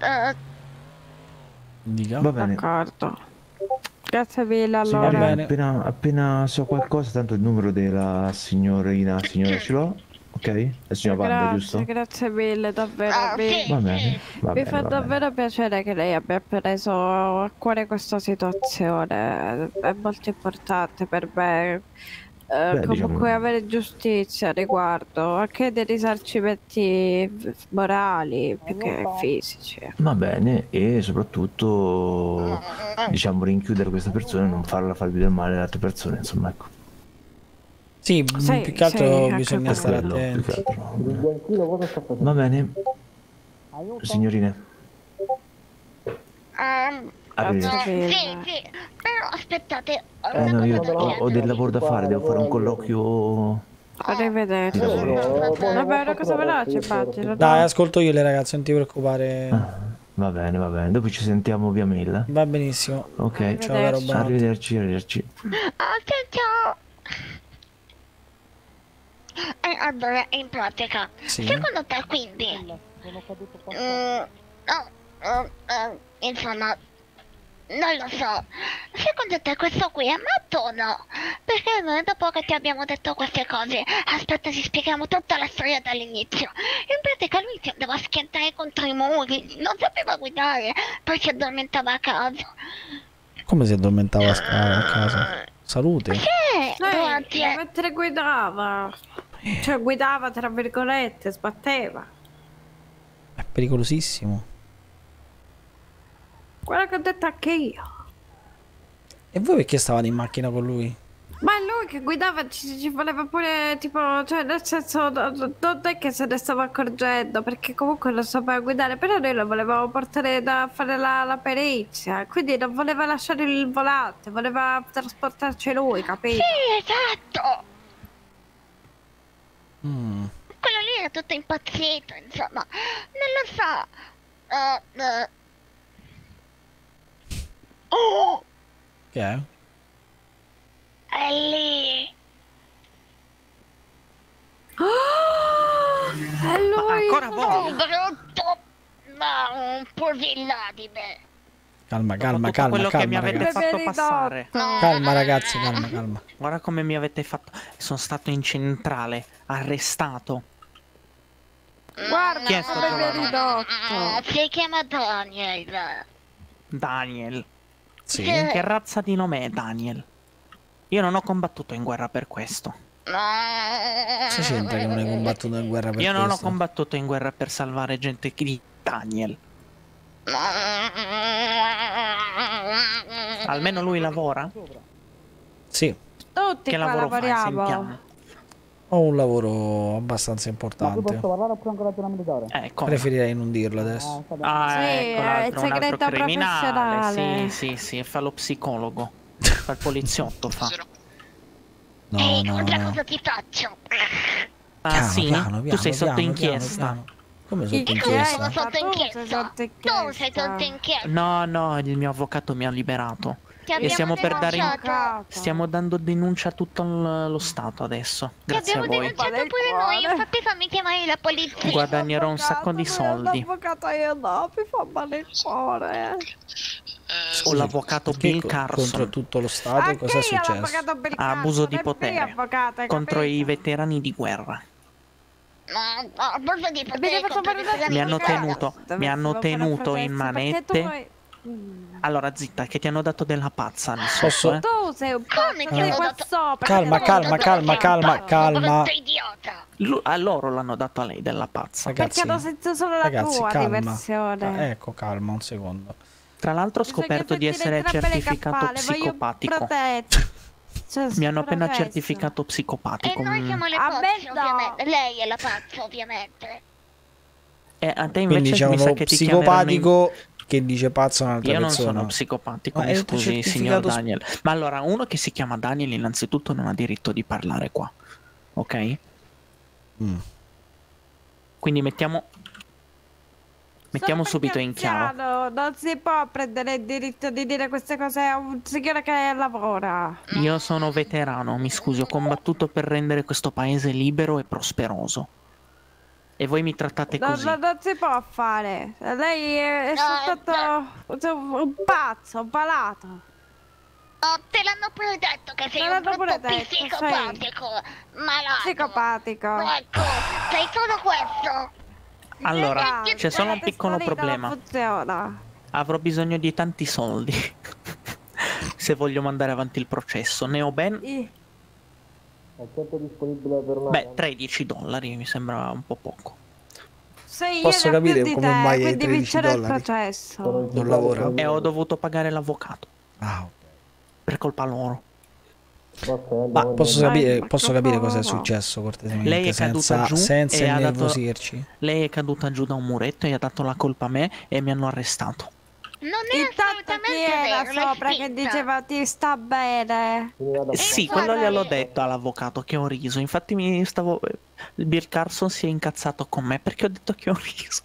[SPEAKER 5] Dica.
[SPEAKER 2] Va bene.
[SPEAKER 4] D'accordo. Grazie mille
[SPEAKER 2] Sì,
[SPEAKER 4] allora.
[SPEAKER 2] va bene. Appena so qualcosa, tanto il numero della signora ce l'ho, ok? La signora Panda, giusto?
[SPEAKER 4] Grazie mille, davvero.
[SPEAKER 2] Va bene, va
[SPEAKER 4] Mi
[SPEAKER 2] bene,
[SPEAKER 4] fa
[SPEAKER 2] va
[SPEAKER 4] davvero piacere che lei abbia preso a cuore questa situazione. È molto importante per me. Comunque
[SPEAKER 2] diciamo-
[SPEAKER 4] avere giustizia a riguardo, anche dei risarcimenti morali più che fisici.
[SPEAKER 2] Va bene, e soprattutto, diciamo, rinchiudere questa persona e non farla fare più del male alle altre persone, insomma, ecco.
[SPEAKER 5] Sì, più che altro
[SPEAKER 4] anche
[SPEAKER 5] bisogna stare
[SPEAKER 2] Quello, più
[SPEAKER 5] attenti.
[SPEAKER 2] che altro. Va bene, signorine. Arrivederci.
[SPEAKER 6] Sì, però aspettate.
[SPEAKER 2] No, io ho del lavoro da fare, devo fare un colloquio.
[SPEAKER 4] Arrivederci.
[SPEAKER 2] Di lavoro.
[SPEAKER 4] Vabbè, una cosa veloce, immagino.
[SPEAKER 5] Dai, ascolto io le ragazze, non ti preoccupare.
[SPEAKER 2] Va bene. Dopo ci sentiamo via mail.
[SPEAKER 5] Va benissimo.
[SPEAKER 2] Ok,
[SPEAKER 5] Ciao, caro, buonanotte.
[SPEAKER 2] arrivederci.
[SPEAKER 6] Ciao. Allora, in pratica,
[SPEAKER 5] Sì.
[SPEAKER 6] secondo te quindi... insomma, non lo so. Secondo te questo qui è matto o no? Perché noi dopo che ti abbiamo detto queste cose, aspetta, ti spieghiamo tutta la storia dall'inizio. In pratica lui si andava a schiantare contro i muri, non sapeva guidare, poi si addormentava a casa.
[SPEAKER 5] Come si addormentava a casa? Salute.
[SPEAKER 4] Mentre guidava. Cioè guidava tra virgolette, sbatteva.
[SPEAKER 5] È pericolosissimo.
[SPEAKER 4] Quello che ho detto anche io.
[SPEAKER 5] E voi perché stavate in macchina con lui?
[SPEAKER 4] Ma è lui che guidava, ci voleva pure tipo, cioè nel senso non è che se ne stava accorgendo, perché comunque lo sapeva guidare, però noi lo volevamo portare da fare la perizia, quindi non voleva lasciare il volante, voleva trasportarci lui, capito?
[SPEAKER 6] Sì, esatto. Quello lì era tutto impazzito, insomma. Non lo so. Oh,
[SPEAKER 5] Che è?
[SPEAKER 6] è lì.
[SPEAKER 4] È lui!
[SPEAKER 15] Ancora voi?
[SPEAKER 6] Brutto, ma un pusillanime.
[SPEAKER 5] Calma,
[SPEAKER 15] quello che mi avete
[SPEAKER 5] ragazzi.
[SPEAKER 15] fatto passare.
[SPEAKER 5] Calma ragazzi, calma.
[SPEAKER 15] Guarda come mi avete fatto. Sono stato in centrale, arrestato.
[SPEAKER 4] Guarda
[SPEAKER 15] Chi è sto
[SPEAKER 4] come mi ha
[SPEAKER 15] giovane?
[SPEAKER 4] ridotto.
[SPEAKER 6] Si chiama Daniel.
[SPEAKER 15] Daniel.
[SPEAKER 5] Sì.
[SPEAKER 15] Che razza di nome è Daniel? Io non ho combattuto in guerra per questo.
[SPEAKER 5] Cosa c'entra che non hai combattuto in guerra per
[SPEAKER 15] Io
[SPEAKER 5] questo?
[SPEAKER 15] non ho combattuto in guerra per salvare gente di Daniel. Almeno lui lavora?
[SPEAKER 5] Sì.
[SPEAKER 4] Tutti
[SPEAKER 15] Che
[SPEAKER 4] qua
[SPEAKER 15] lavoro fai?
[SPEAKER 4] lavoriamo.
[SPEAKER 15] Sentiamo.
[SPEAKER 5] Ho un lavoro abbastanza importante.
[SPEAKER 15] Come?
[SPEAKER 5] Preferirei non dirlo adesso.
[SPEAKER 15] Ah,
[SPEAKER 4] Sì,
[SPEAKER 15] ecco,
[SPEAKER 4] è
[SPEAKER 15] l'altro, un altro
[SPEAKER 4] segreto
[SPEAKER 15] criminale.
[SPEAKER 4] professionale.
[SPEAKER 15] Sì, fa lo psicologo. Fa il poliziotto, fa.
[SPEAKER 5] No.
[SPEAKER 6] Cosa ti faccio?
[SPEAKER 15] Ah,
[SPEAKER 5] Piano,
[SPEAKER 15] sì?
[SPEAKER 5] piano,
[SPEAKER 15] Tu sei sotto
[SPEAKER 5] piano,
[SPEAKER 15] inchiesta.
[SPEAKER 5] Come
[SPEAKER 4] Chi
[SPEAKER 5] sotto
[SPEAKER 4] è?
[SPEAKER 5] inchiesta?
[SPEAKER 6] Sotto inchiesta. Tu sei sotto inchiesta.
[SPEAKER 15] No, il mio avvocato mi ha liberato.
[SPEAKER 6] Ti
[SPEAKER 15] E
[SPEAKER 6] abbiamo
[SPEAKER 15] stiamo per dare
[SPEAKER 6] denunciato.
[SPEAKER 15] stiamo dando denuncia a tutto lo Stato adesso.
[SPEAKER 6] Ti
[SPEAKER 15] Grazie a
[SPEAKER 6] abbiamo
[SPEAKER 15] voi.
[SPEAKER 6] denunciato pure noi, infatti fammi chiamare la polizia.
[SPEAKER 15] Guadagnerò un sacco di soldi.
[SPEAKER 4] L'avvocato io no, mi fa male il cuore.
[SPEAKER 15] Ho l'avvocato Bill
[SPEAKER 5] Contro
[SPEAKER 15] Carson.
[SPEAKER 5] tutto lo Stato
[SPEAKER 4] Anche
[SPEAKER 5] cosa è
[SPEAKER 4] io
[SPEAKER 5] successo?
[SPEAKER 4] l'avvocato Bill
[SPEAKER 15] Abuso di
[SPEAKER 4] Carson, è il mio
[SPEAKER 15] potere.
[SPEAKER 4] avvocato, hai
[SPEAKER 15] Contro
[SPEAKER 4] capito?
[SPEAKER 15] i veterani di guerra.
[SPEAKER 6] Abuso di potere contro i veterani
[SPEAKER 15] Mi hanno
[SPEAKER 6] di guerra.
[SPEAKER 15] tenuto in manette. Allora, zitta, che ti hanno dato della pazza lì sotto, eh?
[SPEAKER 4] Tu sei un
[SPEAKER 6] Come
[SPEAKER 4] pazzo
[SPEAKER 6] ti
[SPEAKER 4] di
[SPEAKER 6] hanno
[SPEAKER 4] qua
[SPEAKER 6] dato?
[SPEAKER 4] sopra.
[SPEAKER 5] Calma.
[SPEAKER 6] Brutto idiota.
[SPEAKER 15] A loro l'hanno dato a lei della pazza.
[SPEAKER 4] Perché hanno sentito solo la tua diversione.
[SPEAKER 5] Ecco, calma un secondo.
[SPEAKER 15] Tra l'altro ho scoperto di essere certificato psicopatico. Mi hanno appena certificato
[SPEAKER 6] E
[SPEAKER 15] psicopatico.
[SPEAKER 6] noi siamo le
[SPEAKER 4] A me
[SPEAKER 6] pazze,
[SPEAKER 4] no.
[SPEAKER 6] ovviamente. Lei è la pazza, ovviamente.
[SPEAKER 15] E a te
[SPEAKER 5] Quindi
[SPEAKER 15] invece
[SPEAKER 5] c'è
[SPEAKER 15] mi sa
[SPEAKER 5] uno
[SPEAKER 15] che ti
[SPEAKER 5] psicopatico che dice pazzo a un'altra
[SPEAKER 15] Io non
[SPEAKER 5] persona.
[SPEAKER 15] sono psicopatico,
[SPEAKER 5] Ma
[SPEAKER 15] mi
[SPEAKER 5] è
[SPEAKER 15] scusi, signor
[SPEAKER 5] certificato
[SPEAKER 15] Daniel. Ma allora, uno che si chiama Daniel innanzitutto non ha diritto di parlare qua, ok? Quindi mettiamo subito in chiaro.
[SPEAKER 4] Non si può prendere il diritto di dire queste cose a un signore che lavora.
[SPEAKER 15] Io sono veterano, mi scusi, ho combattuto per rendere questo paese libero e prosperoso. E voi mi trattate così.
[SPEAKER 4] Non si può fare. Lei è soltanto un pazzo, un palato.
[SPEAKER 6] Oh, te l'hanno pure detto che sei un brutto psicopatico, malato.
[SPEAKER 4] Psicopatico.
[SPEAKER 6] Ecco, sei solo questo.
[SPEAKER 15] Allora, c'è solo un piccolo problema.
[SPEAKER 4] Funziona.
[SPEAKER 15] Avrò bisogno di tanti soldi se voglio mandare avanti il processo. Ne ho ben... Beh, $13 mi sembra un po' poco.
[SPEAKER 5] Posso capire come mai hai
[SPEAKER 4] quindi vincere il
[SPEAKER 5] $13?
[SPEAKER 4] processo.
[SPEAKER 5] Non lavora.
[SPEAKER 15] E ho dovuto pagare l'avvocato. Per colpa loro.
[SPEAKER 5] Ma posso capire cosa è successo cortesemente,
[SPEAKER 15] Lei è caduta giù
[SPEAKER 5] senza
[SPEAKER 15] e ha dato-
[SPEAKER 5] innervosirci.
[SPEAKER 15] Lei è caduta giù da un muretto e ha dato la colpa a me e mi hanno arrestato.
[SPEAKER 6] Non è assolutamente
[SPEAKER 4] Chi era
[SPEAKER 6] vero, l'hai
[SPEAKER 4] sopra che
[SPEAKER 6] finta.
[SPEAKER 4] diceva ti sta bene?
[SPEAKER 15] Sì, quello gliel'ho detto all'avvocato che ho riso. Infatti il Bill Carson si è incazzato con me perché ho detto che ho riso.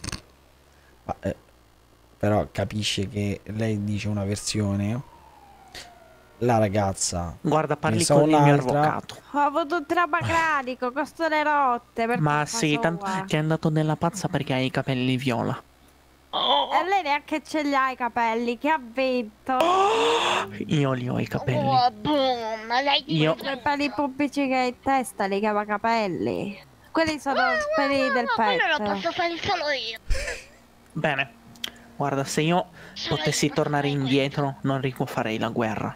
[SPEAKER 5] Però capisce che lei dice una versione, la ragazza
[SPEAKER 15] Guarda, parli
[SPEAKER 5] pensa
[SPEAKER 15] con il mio
[SPEAKER 5] un'altra.
[SPEAKER 15] avvocato.
[SPEAKER 4] Ho avuto un trauma cranico, costo le rotte. Per
[SPEAKER 15] Ma
[SPEAKER 4] colpa
[SPEAKER 15] sì,
[SPEAKER 4] sua.
[SPEAKER 15] tanto ti è andato nella pazza perché hai i capelli viola.
[SPEAKER 4] E lei neanche ce li ha i capelli, che ha vinto.
[SPEAKER 15] Io li ho i capelli.
[SPEAKER 6] Oh, boom, lei
[SPEAKER 15] Io-
[SPEAKER 4] I peli pubblici che hai in testa li chiama capelli. Quelli sono peli del
[SPEAKER 6] quello lo
[SPEAKER 4] petto.
[SPEAKER 6] posso fare solo io.
[SPEAKER 15] Bene, guarda, se io potessi tornare indietro non rifarei la guerra.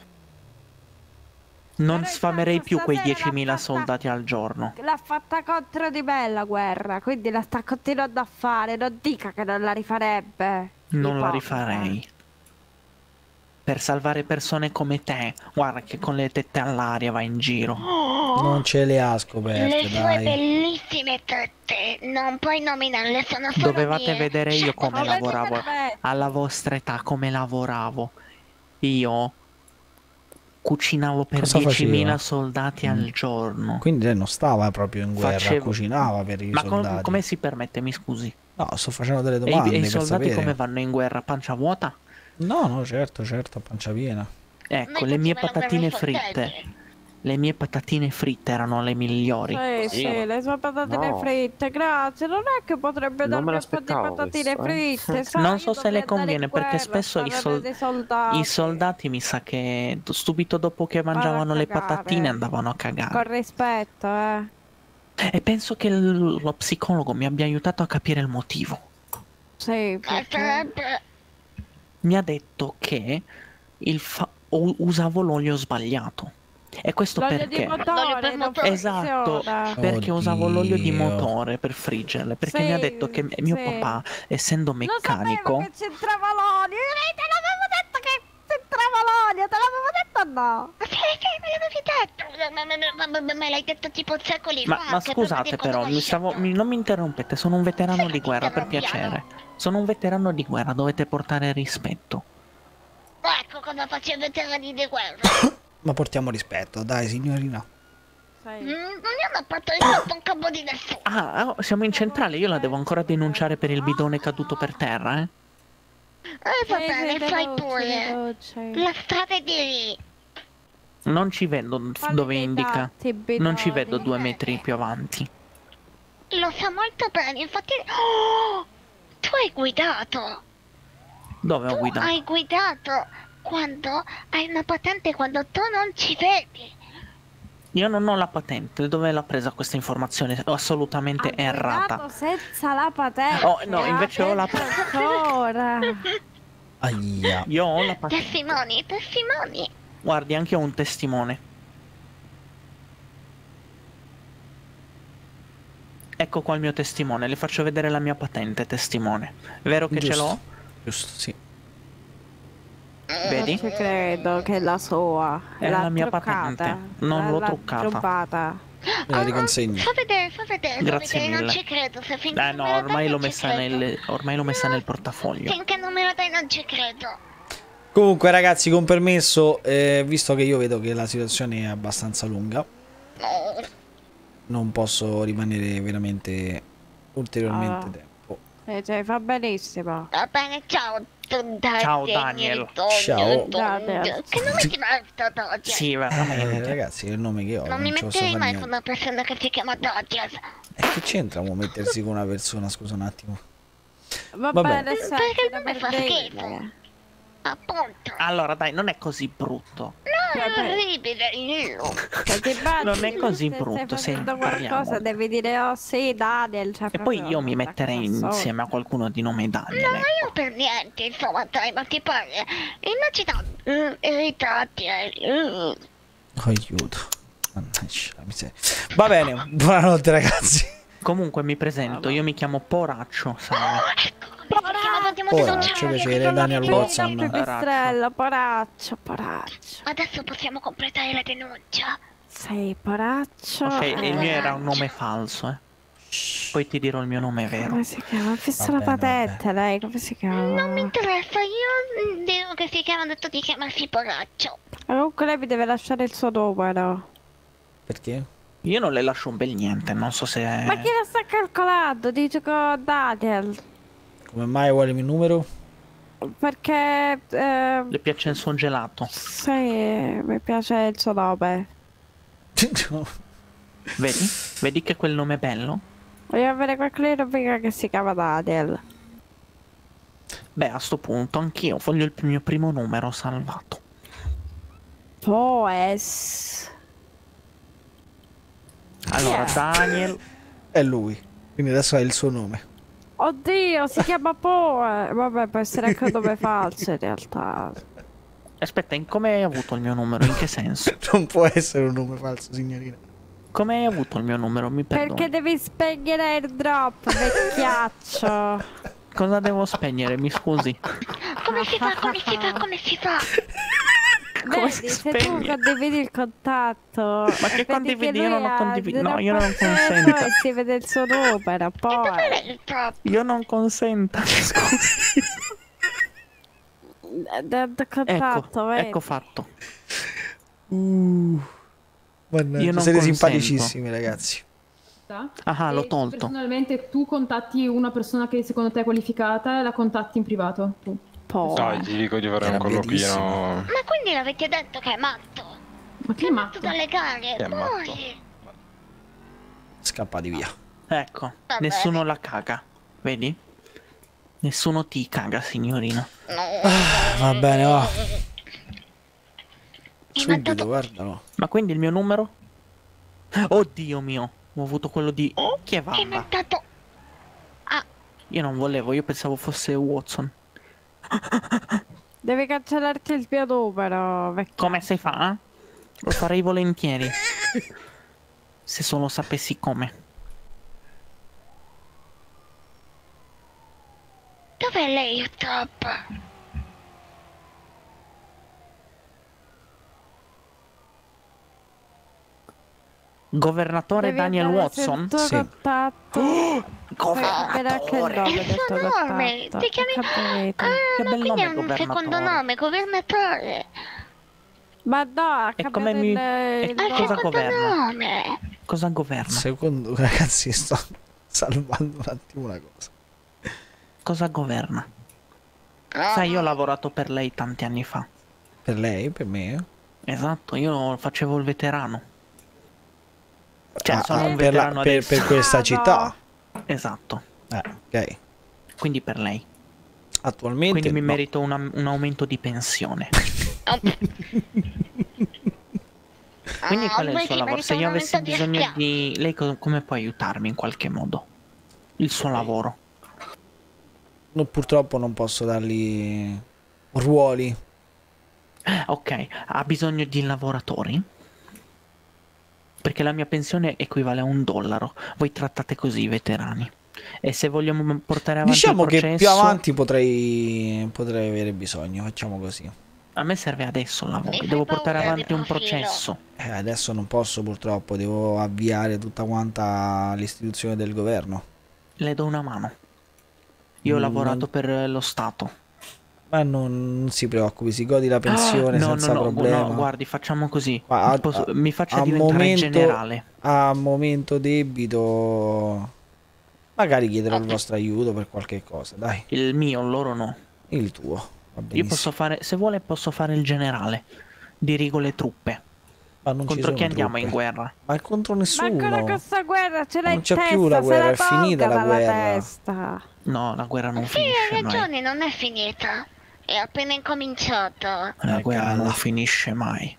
[SPEAKER 15] Non sfamerei più quei 10.000 soldati al giorno.
[SPEAKER 4] L'ha fatta contro di me la guerra, quindi la sta continuando a fare. Non dica che non la rifarebbe.
[SPEAKER 15] Non la
[SPEAKER 4] Ipocrita.
[SPEAKER 15] rifarei. Per salvare persone come te, guarda che con le tette all'aria va in giro.
[SPEAKER 5] Non ce le ha scoperte,
[SPEAKER 6] Le sue
[SPEAKER 5] dai.
[SPEAKER 6] bellissime tette, non puoi nominarle, sono solo
[SPEAKER 15] Dovevate
[SPEAKER 6] mie.
[SPEAKER 15] vedere io come
[SPEAKER 6] Scegliete
[SPEAKER 15] lavoravo.
[SPEAKER 6] perfetto.
[SPEAKER 15] Alla vostra età, come lavoravo. Io cucinavo per
[SPEAKER 5] Cosa
[SPEAKER 15] 10.000
[SPEAKER 5] faceva?
[SPEAKER 15] soldati al giorno.
[SPEAKER 5] Quindi lei non stava proprio in guerra,
[SPEAKER 15] Facevo-
[SPEAKER 5] cucinava per i
[SPEAKER 15] Ma
[SPEAKER 5] soldati.
[SPEAKER 15] come si permette, mi scusi?
[SPEAKER 5] No, sto facendo delle
[SPEAKER 15] E
[SPEAKER 5] domande
[SPEAKER 15] i
[SPEAKER 5] per
[SPEAKER 15] soldati
[SPEAKER 5] sapere.
[SPEAKER 15] come vanno in guerra? Pancia vuota?
[SPEAKER 5] No, certo, a pancia piena.
[SPEAKER 15] Ecco, le mie patatine fritte. Le mie patatine fritte erano le migliori.
[SPEAKER 4] Sì, le sue patatine
[SPEAKER 15] No.
[SPEAKER 4] fritte, grazie. Non è che potrebbe
[SPEAKER 15] Non me
[SPEAKER 4] darmi un po' di
[SPEAKER 15] l'aspettavo
[SPEAKER 4] patatine
[SPEAKER 15] questo,
[SPEAKER 4] fritte. sai,
[SPEAKER 15] Non
[SPEAKER 4] io
[SPEAKER 15] so se
[SPEAKER 4] dovrei
[SPEAKER 15] le
[SPEAKER 4] andare
[SPEAKER 15] conviene
[SPEAKER 4] in
[SPEAKER 15] perché
[SPEAKER 4] guerra,
[SPEAKER 15] spesso
[SPEAKER 4] parlare dei soldati.
[SPEAKER 15] i soldati mi sa che subito dopo che mangiavano le
[SPEAKER 4] cagare.
[SPEAKER 15] patatine andavano a cagare.
[SPEAKER 4] Con rispetto,
[SPEAKER 15] E penso che lo psicologo mi abbia aiutato a capire il motivo.
[SPEAKER 4] Sì, perché...
[SPEAKER 15] Mi ha detto che usavo l'olio sbagliato. E questo
[SPEAKER 4] L'olio di
[SPEAKER 15] perché?
[SPEAKER 4] motore non
[SPEAKER 15] Esatto,
[SPEAKER 4] funziona.
[SPEAKER 15] perché usavo l'olio di
[SPEAKER 5] Oddio.
[SPEAKER 15] motore per friggerle. Perché
[SPEAKER 4] Sì,
[SPEAKER 15] mi ha detto che mio
[SPEAKER 4] sì.
[SPEAKER 15] papà, essendo meccanico,
[SPEAKER 4] Che c'entrava l'olio. Te l'avevo detto che c'entrava l'olio. Te l'avevo detto o no?
[SPEAKER 6] Me l'hai detto tipo secoli
[SPEAKER 15] Ma
[SPEAKER 6] fa. che
[SPEAKER 15] scusate
[SPEAKER 6] proprio
[SPEAKER 15] però,
[SPEAKER 6] dicono
[SPEAKER 15] non mi interrompete, sono un veterano di guerra, per piacere. Sono un veterano di guerra, dovete portare rispetto.
[SPEAKER 6] ecco cosa faccio i veterani di guerra.
[SPEAKER 5] Ma portiamo rispetto, dai signorina.
[SPEAKER 6] Non mi hanno fatto rispetto un capo di nessuno.
[SPEAKER 15] Ah, siamo in centrale, io la devo ancora denunciare per il bidone caduto per terra, eh?
[SPEAKER 6] Va bene, fai pure. La strada è di lì.
[SPEAKER 15] Non ci vedo dove indica. Non ci vedo 2 metri più avanti.
[SPEAKER 6] Lo sa molto bene, infatti... Oh, tu hai guidato.
[SPEAKER 15] Dove ho guidato?
[SPEAKER 6] Hai guidato quando hai una patente, quando tu non ci vedi.
[SPEAKER 15] Io non ho la patente, dove l'ha presa questa informazione? Assolutamente errata.
[SPEAKER 4] Guidato senza la patente.
[SPEAKER 15] Oh, no, invece ho la
[SPEAKER 4] Ancora.
[SPEAKER 5] Aia.
[SPEAKER 15] Io ho la patente.
[SPEAKER 6] Testimoni.
[SPEAKER 15] Guardi, anche ho un testimone. Ecco qua il mio testimone, le faccio vedere la mia patente, testimone. Vero che ce
[SPEAKER 5] Giusto.
[SPEAKER 15] l'ho?
[SPEAKER 5] Giusto, sì.
[SPEAKER 15] Vedi?
[SPEAKER 4] Non ci credo che è la sua.
[SPEAKER 15] È
[SPEAKER 4] L'ha
[SPEAKER 15] la mia
[SPEAKER 4] truccata.
[SPEAKER 15] patente. Non l'ho
[SPEAKER 4] L'ha
[SPEAKER 15] truccata.
[SPEAKER 4] rubata.
[SPEAKER 5] Me la riconsegni.
[SPEAKER 6] Fa vedere,
[SPEAKER 15] Grazie
[SPEAKER 6] non
[SPEAKER 15] mille.
[SPEAKER 6] ci credo. Se finché
[SPEAKER 15] No,
[SPEAKER 6] non me la
[SPEAKER 15] ormai
[SPEAKER 6] dai,
[SPEAKER 15] l'ho
[SPEAKER 6] non ci
[SPEAKER 15] messa
[SPEAKER 6] credo.
[SPEAKER 15] ormai l'ho messa nel portafoglio.
[SPEAKER 6] Finché non me la dai non ci credo.
[SPEAKER 5] Comunque ragazzi, con permesso, visto che io vedo che la situazione è abbastanza lunga, non posso rimanere veramente ulteriormente tempo.
[SPEAKER 4] Cioè, fa benissimo.
[SPEAKER 6] Va bene, ciao.
[SPEAKER 15] Ciao, Daniel.
[SPEAKER 5] Ciao.
[SPEAKER 4] Daniel.
[SPEAKER 6] Che nome ti metto, Daniel?
[SPEAKER 15] Sì, veramente.
[SPEAKER 5] Ragazzi, è il nome che ho.
[SPEAKER 6] Non mi
[SPEAKER 5] ci posso
[SPEAKER 6] metterei
[SPEAKER 5] fare
[SPEAKER 6] mai
[SPEAKER 5] niente.
[SPEAKER 6] con una persona che si chiama Daniel.
[SPEAKER 5] E che c'entra mo mettersi con una persona? Scusa un attimo.
[SPEAKER 4] Va
[SPEAKER 5] Va
[SPEAKER 4] bene,
[SPEAKER 5] bene.
[SPEAKER 4] senti,
[SPEAKER 6] Perché il
[SPEAKER 4] non
[SPEAKER 6] nome fa
[SPEAKER 4] perdere.
[SPEAKER 6] schifo. Appunto.
[SPEAKER 15] Allora, dai, non è così brutto.
[SPEAKER 6] No, è orribile.
[SPEAKER 15] Non è così brutto,
[SPEAKER 4] se
[SPEAKER 15] se
[SPEAKER 4] qualcosa
[SPEAKER 15] parliamo.
[SPEAKER 4] devi dire oh sì Daniel, cioè,
[SPEAKER 15] E poi
[SPEAKER 4] proprio
[SPEAKER 15] io mi
[SPEAKER 4] una
[SPEAKER 15] metterei
[SPEAKER 4] cosa assurda.
[SPEAKER 15] insieme a qualcuno di nome Daniel.
[SPEAKER 6] No, io per niente, insomma, dai, ma ti pare. Immagina i ritratti.
[SPEAKER 5] Aiuto. Mannaggia la miseria. Va bene, buonanotte ragazzi.
[SPEAKER 15] Comunque mi presento, io mi chiamo Poraccio, salve.
[SPEAKER 5] Poraccio, piacere, Daniel Watson.
[SPEAKER 4] Pipistrello, poraccio.
[SPEAKER 6] Adesso possiamo completare la denuncia.
[SPEAKER 4] Sei poraccio.
[SPEAKER 15] Ok, il mio era un nome falso, eh. Poi ti dirò il mio nome vero.
[SPEAKER 4] Come si chiama? Ho visto la patente, lei, come si chiama?
[SPEAKER 6] Non mi interessa, io dico che si chiama, ho detto di chiamarsi Poraccio.
[SPEAKER 4] Comunque lei mi deve lasciare il suo numero.
[SPEAKER 5] Perché?
[SPEAKER 15] Io non le lascio un bel niente, non so se...
[SPEAKER 4] Ma chi la sta calcolando? Dice con Daniel.
[SPEAKER 5] Come mai vuole il mio numero?
[SPEAKER 4] Perché...
[SPEAKER 15] Le piace il suo gelato.
[SPEAKER 4] Sì, mi piace il suo nome.
[SPEAKER 15] Vedi? Vedi che quel nome è bello?
[SPEAKER 4] Voglio avere qualcuno che si chiama Daniel.
[SPEAKER 15] Beh, a sto punto anch'io voglio il mio primo numero salvato.
[SPEAKER 4] Pues.
[SPEAKER 15] Allora, Daniel...
[SPEAKER 5] È lui. Quindi adesso è il suo nome.
[SPEAKER 4] Oddio, si chiama Poe. Vabbè, può essere anche un nome falso in realtà.
[SPEAKER 15] Aspetta, come hai avuto il mio numero? In che senso?
[SPEAKER 5] Non può essere un nome falso, signorina.
[SPEAKER 15] Come hai avuto il mio numero? Mi perdoni.
[SPEAKER 4] Perché devi spegnere airdrop, vecchiaccio.
[SPEAKER 15] Cosa devo spegnere? Mi scusi.
[SPEAKER 6] Come si fa? Come si fa? Come si fa?
[SPEAKER 4] Vedi, se tu condividi il contatto.
[SPEAKER 15] Ma che condividi? Io non ho condiviso. No, io non
[SPEAKER 4] E
[SPEAKER 15] consento.
[SPEAKER 4] si vede il suo numero, poi.
[SPEAKER 15] Io non consento. Scusi.
[SPEAKER 4] Contatto, vedi.
[SPEAKER 15] Ecco fatto.
[SPEAKER 5] Mannaggia,
[SPEAKER 15] Io non
[SPEAKER 5] siete
[SPEAKER 15] consento.
[SPEAKER 5] simpaticissimi, ragazzi.
[SPEAKER 15] Ah, l'ho tolto.
[SPEAKER 8] Personalmente tu contatti una persona che secondo te è qualificata e la contatti in privato. Tu.
[SPEAKER 12] Dai, ti dico di fare un colloquino.
[SPEAKER 6] Ma quindi l'avete detto che è matto?
[SPEAKER 8] Ma che
[SPEAKER 6] è matto dalle gare?
[SPEAKER 12] È matto.
[SPEAKER 6] Poi.
[SPEAKER 5] Scappati via.
[SPEAKER 15] Ecco,
[SPEAKER 6] Vabbè.
[SPEAKER 15] nessuno la caga. Vedi? Nessuno ti caga, signorina.
[SPEAKER 5] Va bene, va. Subito, guardalo.
[SPEAKER 15] Ma quindi il mio numero? Oddio mio, ho avuto quello di... Chi è Wanda? Io non volevo, io pensavo fosse Watson.
[SPEAKER 4] Devi cancellarti il mio numero, vecchio.
[SPEAKER 15] Come si fa? Lo farei volentieri. Se solo sapessi come.
[SPEAKER 6] Dov'è lei, Top?
[SPEAKER 15] Governatore
[SPEAKER 4] Devi
[SPEAKER 15] Daniel
[SPEAKER 4] andare
[SPEAKER 15] Watson?
[SPEAKER 4] sul tuo contatto. Era anche il nome del tuo
[SPEAKER 6] nome,
[SPEAKER 4] contatto.
[SPEAKER 6] ti chiami...
[SPEAKER 4] Ho capito.
[SPEAKER 15] Che
[SPEAKER 6] no,
[SPEAKER 15] bel
[SPEAKER 6] quindi
[SPEAKER 15] nome,
[SPEAKER 6] è un secondo
[SPEAKER 15] governatore.
[SPEAKER 6] nome, governatore.
[SPEAKER 4] Ma no, ha
[SPEAKER 15] E come
[SPEAKER 4] cambiato
[SPEAKER 15] mi...
[SPEAKER 4] il
[SPEAKER 15] E
[SPEAKER 4] nome.
[SPEAKER 15] cosa governa?
[SPEAKER 6] Nome.
[SPEAKER 15] Cosa governa?
[SPEAKER 5] Secondo, ragazzi, sto salvando un attimo una cosa.
[SPEAKER 15] Cosa governa? Sai, io ho lavorato per lei tanti anni fa.
[SPEAKER 5] Per lei? Per me?
[SPEAKER 15] Esatto, io facevo il veterano. Cioè, sono un
[SPEAKER 5] per,
[SPEAKER 15] veterano
[SPEAKER 5] per
[SPEAKER 15] adesso.
[SPEAKER 5] questa città.
[SPEAKER 15] Esatto.
[SPEAKER 5] Ok.
[SPEAKER 15] Quindi per lei.
[SPEAKER 5] Attualmente
[SPEAKER 15] Quindi mi
[SPEAKER 5] no.
[SPEAKER 15] merito un aumento di pensione. Quindi qual è il suo lavoro? Se io avessi bisogno di... Lei come può aiutarmi in qualche modo? Il suo lavoro.
[SPEAKER 5] No, purtroppo non posso dargli ruoli.
[SPEAKER 15] Ok, ha bisogno di lavoratori? Perché la mia pensione equivale a $1. Voi trattate così i veterani. E se vogliamo portare avanti
[SPEAKER 5] Diciamo
[SPEAKER 15] il
[SPEAKER 5] che
[SPEAKER 15] processo...
[SPEAKER 5] più avanti potrei avere bisogno. Facciamo così.
[SPEAKER 15] A me serve adesso il lavoro,
[SPEAKER 6] Mi fai
[SPEAKER 15] devo portare
[SPEAKER 6] paura
[SPEAKER 15] avanti
[SPEAKER 6] di
[SPEAKER 15] un
[SPEAKER 6] profilo.
[SPEAKER 15] processo.
[SPEAKER 5] Adesso non posso purtroppo, devo avviare tutta quanta l'istituzione del governo.
[SPEAKER 15] Le do una mano. Io ho lavorato
[SPEAKER 5] Non-
[SPEAKER 15] per lo Stato.
[SPEAKER 5] Ma non si preoccupi, si godi la pensione senza problema.
[SPEAKER 15] No, guardi, facciamo così.
[SPEAKER 5] Ma
[SPEAKER 15] Mi faccia
[SPEAKER 5] a
[SPEAKER 15] diventare
[SPEAKER 5] momento-
[SPEAKER 15] generale.
[SPEAKER 5] A momento debito, magari chiederò il vostro aiuto per qualche cosa, dai.
[SPEAKER 15] Il mio, loro no.
[SPEAKER 5] Il tuo, va
[SPEAKER 15] Io
[SPEAKER 5] benissimo.
[SPEAKER 15] posso fare, se vuole posso fare il generale. Dirigo le truppe.
[SPEAKER 5] Ma non ci
[SPEAKER 15] Contro
[SPEAKER 5] sono
[SPEAKER 15] chi andiamo in
[SPEAKER 5] truppe.
[SPEAKER 15] guerra?
[SPEAKER 5] Ma contro
[SPEAKER 4] Ma ancora
[SPEAKER 5] nessuno.
[SPEAKER 4] questa guerra ce l'hai
[SPEAKER 5] Non
[SPEAKER 4] in
[SPEAKER 5] c'è
[SPEAKER 4] testa,
[SPEAKER 5] più la
[SPEAKER 4] se
[SPEAKER 5] guerra,
[SPEAKER 4] la
[SPEAKER 5] è finita la
[SPEAKER 4] tolga dalla
[SPEAKER 5] guerra.
[SPEAKER 4] testa.
[SPEAKER 15] No, la guerra non
[SPEAKER 6] Sì, hai
[SPEAKER 15] finisce mai.
[SPEAKER 6] ragione, non è finita. È appena incominciato.
[SPEAKER 15] La guerra non finisce mai.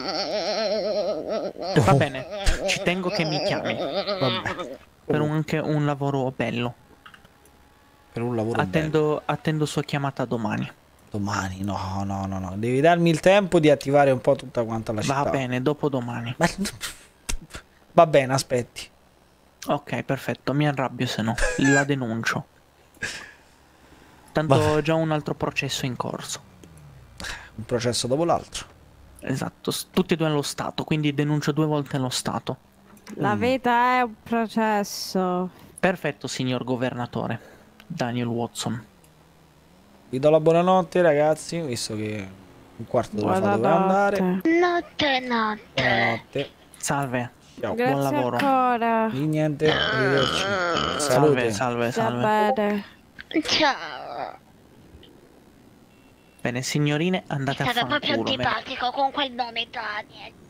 [SPEAKER 15] Va bene, ci tengo che mi chiami. Per anche un lavoro bello.
[SPEAKER 5] Per un lavoro
[SPEAKER 15] Attendo sua chiamata domani.
[SPEAKER 5] Domani, no. Devi darmi il tempo di attivare un po' tutta quanta la città.
[SPEAKER 15] Va bene, dopodomani.
[SPEAKER 5] Va bene, aspetti.
[SPEAKER 15] Ok, perfetto, mi arrabbio se no. La denuncio. Tanto ho già un altro processo in corso.
[SPEAKER 5] Un processo dopo l'altro.
[SPEAKER 15] Esatto, tutti e due allo Stato, quindi denuncio 2 volte lo Stato.
[SPEAKER 4] La vita è un processo.
[SPEAKER 15] Perfetto, signor governatore. Daniel Watson.
[SPEAKER 5] Vi do la buonanotte, ragazzi, visto che un quarto d'ora fa doveva andare.
[SPEAKER 6] Notte.
[SPEAKER 5] Buonanotte.
[SPEAKER 15] Salve.
[SPEAKER 5] Ciao.
[SPEAKER 4] Grazie
[SPEAKER 15] Buon lavoro.
[SPEAKER 4] ancora.
[SPEAKER 5] Di niente, arrivederci. Salute.
[SPEAKER 15] Salve.
[SPEAKER 4] Sta bene.
[SPEAKER 6] Ciao.
[SPEAKER 15] Bene, signorine, andate
[SPEAKER 6] È
[SPEAKER 15] a
[SPEAKER 6] stato proprio
[SPEAKER 15] fanculo.
[SPEAKER 6] antipatico con quel nome Daniel.